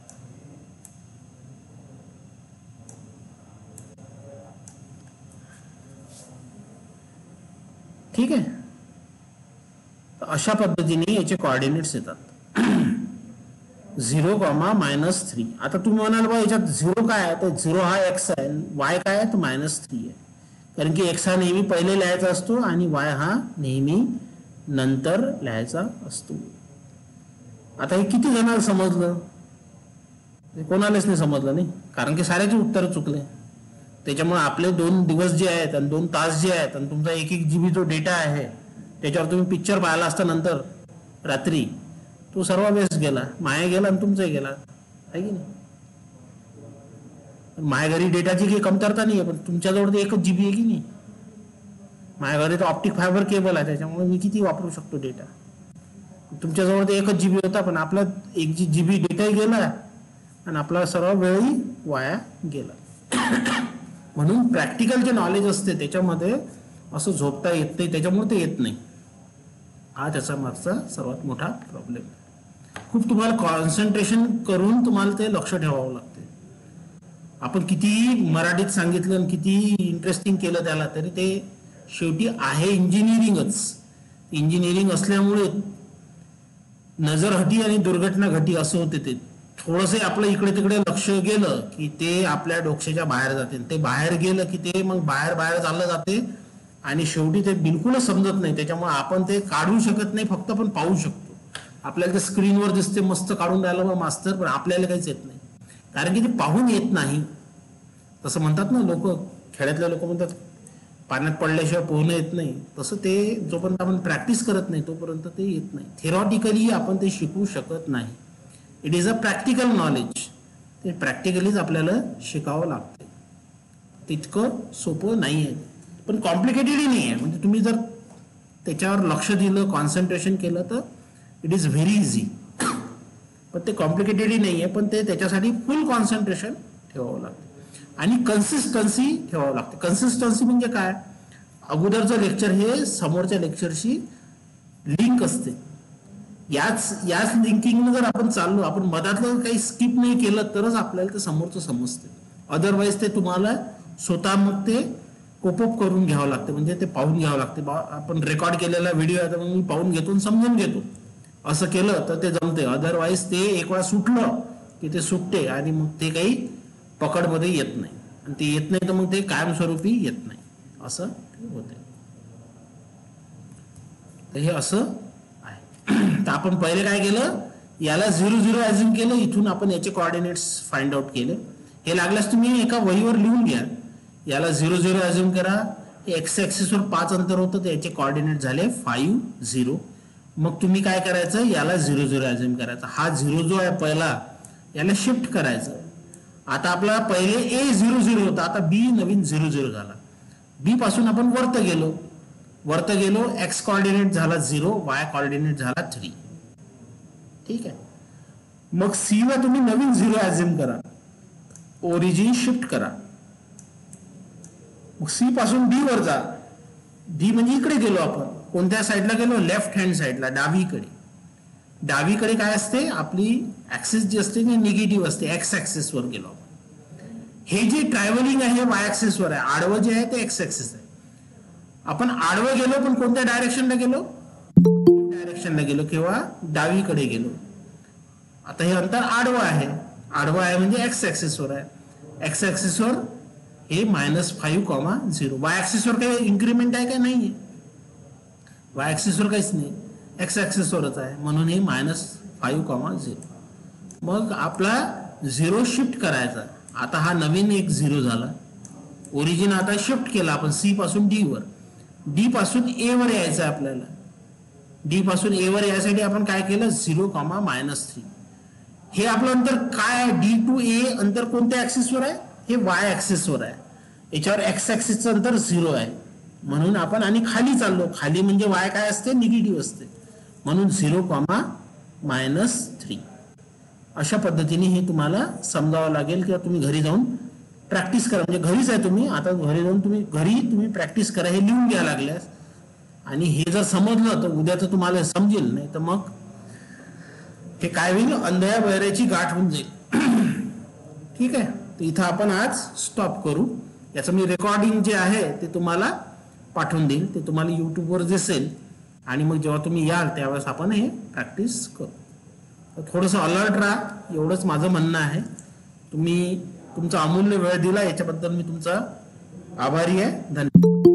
ठीक आहे. अशा पद्धतीने याचे कॉर्डिनेट्स येतात झिरो कॉमा मायनस थ्री. आता तुम्ही म्हणाल बा याच्यात झिरो काय आहे, तर झिरो हा एक्स आहे, वाय काय आहे तर मायनस थ्री आहे. कारण की एक्स हा नेहमी पहिले लिहायचा असतो आणि वाय हा नेहमी नंतर लिहायचा असतो. आता हे किती जणांना समजलं? कोणालाच नाही समजलं नाही, कारण की साऱ्याचे उत्तर चुकले. त्याच्यामुळे आपले दोन दिवस जे आहेत आणि दोन तास जे आहेत आणि तुमचा एक एक जीबी जो डेटा आहे त्याच्यावर तुम्ही पिक्चर पाहिला असता नंतर रात्री, तो सर्व वेस्ट गेला, माया गेला आणि तुमचाही गेला आहे की नाही. माझ्या घरी डेटाची काही कमतरता नाही आहे, पण तुमच्याजवळ तर एकच जीबी आहे की नाही. माझ्या घरी तर ऑप्टिक फायबर केबल आहे, त्याच्यामुळे मी किती वापरू शकतो डेटा. तुमच्याजवळ तर एकच जीबी होता, पण आपला एक जी जीबी डेटाही गेला आणि आपला सर्व वेळही वाया गेला. म्हणून प्रॅक्टिकल जे नॉलेज असते त्याच्यामध्ये असं झोपता येत नाही, त्याच्यामुळे ते येत नाही. हा त्याचा मागचा सर्वात मोठा प्रॉब्लेम. खूप तुम्हाला कॉन्सन्ट्रेशन करून तुम्हाला ते लक्ष ठेवावं लागते. आपण किती मराठीत सांगितलं आणि किती इंटरेस्टिंग केलं त्याला, तरी ते शेवटी आहे इंजिनिअरिंगच. इंजिनिअरिंग असल्यामुळे नजरहटी आणि दुर्घटना घटी असं होते. ते थोडंसं आपलं इकडे तिकडे लक्ष गेलं की ते आपल्या डोक्याच्या बाहेर जाते. ते बाहेर गेलं की ते मग बाहेर बाहेर चाललं जाते आणि शेवटी ते बिलकुलच समजत नाही. त्याच्यामुळे आपण ते काढू शकत नाही, फक्त पण पाहू शकतो. आपल्याला ते स्क्रीनवर दिसते मस्त काढून राहिलं मग मास्तर, पण आपल्याला काहीच येत नाही, कारण की ते पाहून येत नाही. तसं म्हणतात ना लोक, खेड्यातले लोक म्हणतात पाण्यात पडल्याशिवाय पोहणं येत नाही. तसं ते जोपर्यंत आपण प्रॅक्टिस करत नाही तोपर्यंत ते येत नाही. थेरॉटिकली आपण ते शिकू शकत नाही. It is a practical knowledge. ते प्रॅक्टिकलीच आपल्याला शिकावं लागते. तितकं सोपं नाही आहे, पण कॉम्प्लिकेटेडही नाही आहे. म्हणजे तुम्ही जर त्याच्यावर लक्ष दिलं, कॉन्सन्ट्रेशन केलं तर इट इज व्हेरी इझी. पण ते कॉम्प्लिकेटेडही नाही आहे, पण ते त्याच्यासाठी फुल कॉन्सन्ट्रेशन ठेवावं लागतं आणि कन्सिस्टन्सी ठेवावं लागते. कन्सिस्टन्सी म्हणजे काय, अगोदरचं लेक्चर हे समोरच्या लेक्चरशी लिंक असते. याच याच लिंकिंग जर आपण चाललो, आपण मधातलं काही स्किप नाही केलं तरच आपल्याला ते समोरचं समजते. अदरवाईज ते तुम्हाला स्वतः मग ते कोपअप करून घ्यावं लागते, म्हणजे ते पाहून घ्यावं लागते. आपण रेकॉर्ड केलेला व्हिडिओ आहे तर मग मी पाहून घेतो आणि समजून घेतो, असं केलं तर ते जमते. अदरवाईज ते एक वेळा सुटलं की ते सुटते आणि मग ते काही पकडमध्ये येत नाही, आणि ते येत नाही तर मग ते कायमस्वरूपी येत नाही, असं होते. तर हे असं आहे. तर आपण पहिले काय केलं, याला झिरो झिरो ॲझ्युम केलं, इथून आपण याचे कोऑर्डिनेट्स फाइंड आउट केले. हे लागल्यास तुम्ही एका वहीवर लिहून घ्या. याला झिरो झिरो ॲझ्युम करा, एक्स ॲक्सिसवर पाच अंतर होतं, तर याचे कोऑर्डिनेट झाले फाईव्ह झिरो. मग तुम्ही काय करायचं, याला झिरो झिरो ॲझ्युम करायचा. हा झिरो जो आहे पहिला, याला शिफ्ट करायचं. आता आपला पहिले ए झिरो झिरो होता, आता बी नवीन झिरो झिरो झाला. बी पासून आपण वरत गेलो, वरत गेलो एक्स कोऑर्डिनेट झाला झिरो, वाय कोऑर्डिनेट झाला थ्री. ठीक आहे. मग सी ला तुम्ही नवीन झिरो ॲझ्युम करा, ओरिजिन शिफ्ट करा. मग सी पासून डी वर जा. डी म्हणजे इकडे गेलो आपण, कोणत्या साईडला गेलो, लेफ्ट हँड साईडला, डावीकडे. डावीकडे काय असते, आपली ऍक्सिस जी असते ती निगेटिव्ह असते, एक्स ऍक्सिस वर गेलो. हे जे ट्रॅव्हलिंग आहे वाय ऍक्सिस वर आहे, आडवं जे आहे ते एक्स ऍक्सिस आहे. आपण आडवं गेलो पण कोणत्या डायरेक्शनला गेलो, डायरेक्शनला गेलो किंवा डावीकडे गेलो. आता हे अंतर आडवं आहे, आडवं आहे म्हणजे एक्स ऍक्सिस वर आहे. एक्स ऍक्सिस वर हे minus five comma zero. Y axis वर काही इन्क्रीमेंट आहे का, नाहीये. वाय ऍक्सिस वर काहीच नाही, एक्स ऍक्सिस वरच आहे, म्हणून हे मायनस फाईव्ह कॉमा झिरो. मग आपला झिरो शिफ्ट करायचा. आता हा नवीन एक झिरो झाला, ओरिजिन आता शिफ्ट केला आपण सी पासून डी वर. डी पासून ए वर यायचं आहे आपल्याला. डी पासून ए वर यायसाठी आपण काय केलं, झिरो कॉमा मायनस थ्री. हे आपलं अंतर काय आहे, डी टू ए अंतर कोणत्या ऍक्सिस वर आहे, हे वाय ऍक्सिस वर आहे. याच्यावर एक्स ऍक्सिसचं अंतर झिरो आहे, म्हणून आपण आणि खाली चाललो. खाली म्हणजे वाय काय असते, निगेटिव्ह असते, म्हणून झिरो कॉमा मायनस थ्री. अशा पद्धतीने हे तुम्हाला समजावं लागेल किंवा तुम्ही घरी जाऊन प्रॅक्टिस करा. म्हणजे घरीच आहे तुम्ही, आता घरी जाऊन तुम्ही घरी तुम्ही प्रॅक्टिस करा, हे लिहून घ्या लागल्यास. आणि हे जर समजलं तर उद्याच तुम्हाला समजेल, नाही तर मग हे काय होईल, अंधळ्या बहिऱ्याची गाठ होऊन जाईल. ठीक आहे. तर इथं आपण आज स्टॉप करू. याचं मी रेकॉर्डिंग जे आहे ते तुम्हाला पाठवून देईल, ते तुम्हाला युट्यूबवर दिसेल. आणि मग जेव्हा तुम्ही याल त्यावेळेस आपण हे प्रॅक्टिस करू. थोडंसं अलर्ट राहा, एवढंच माझं म्हणणं आहे. तुम्ही तुमचा अमूल्य वेळ दिला याच्याबद्दल मी तुमचा आभारी आहे. धन्यवाद.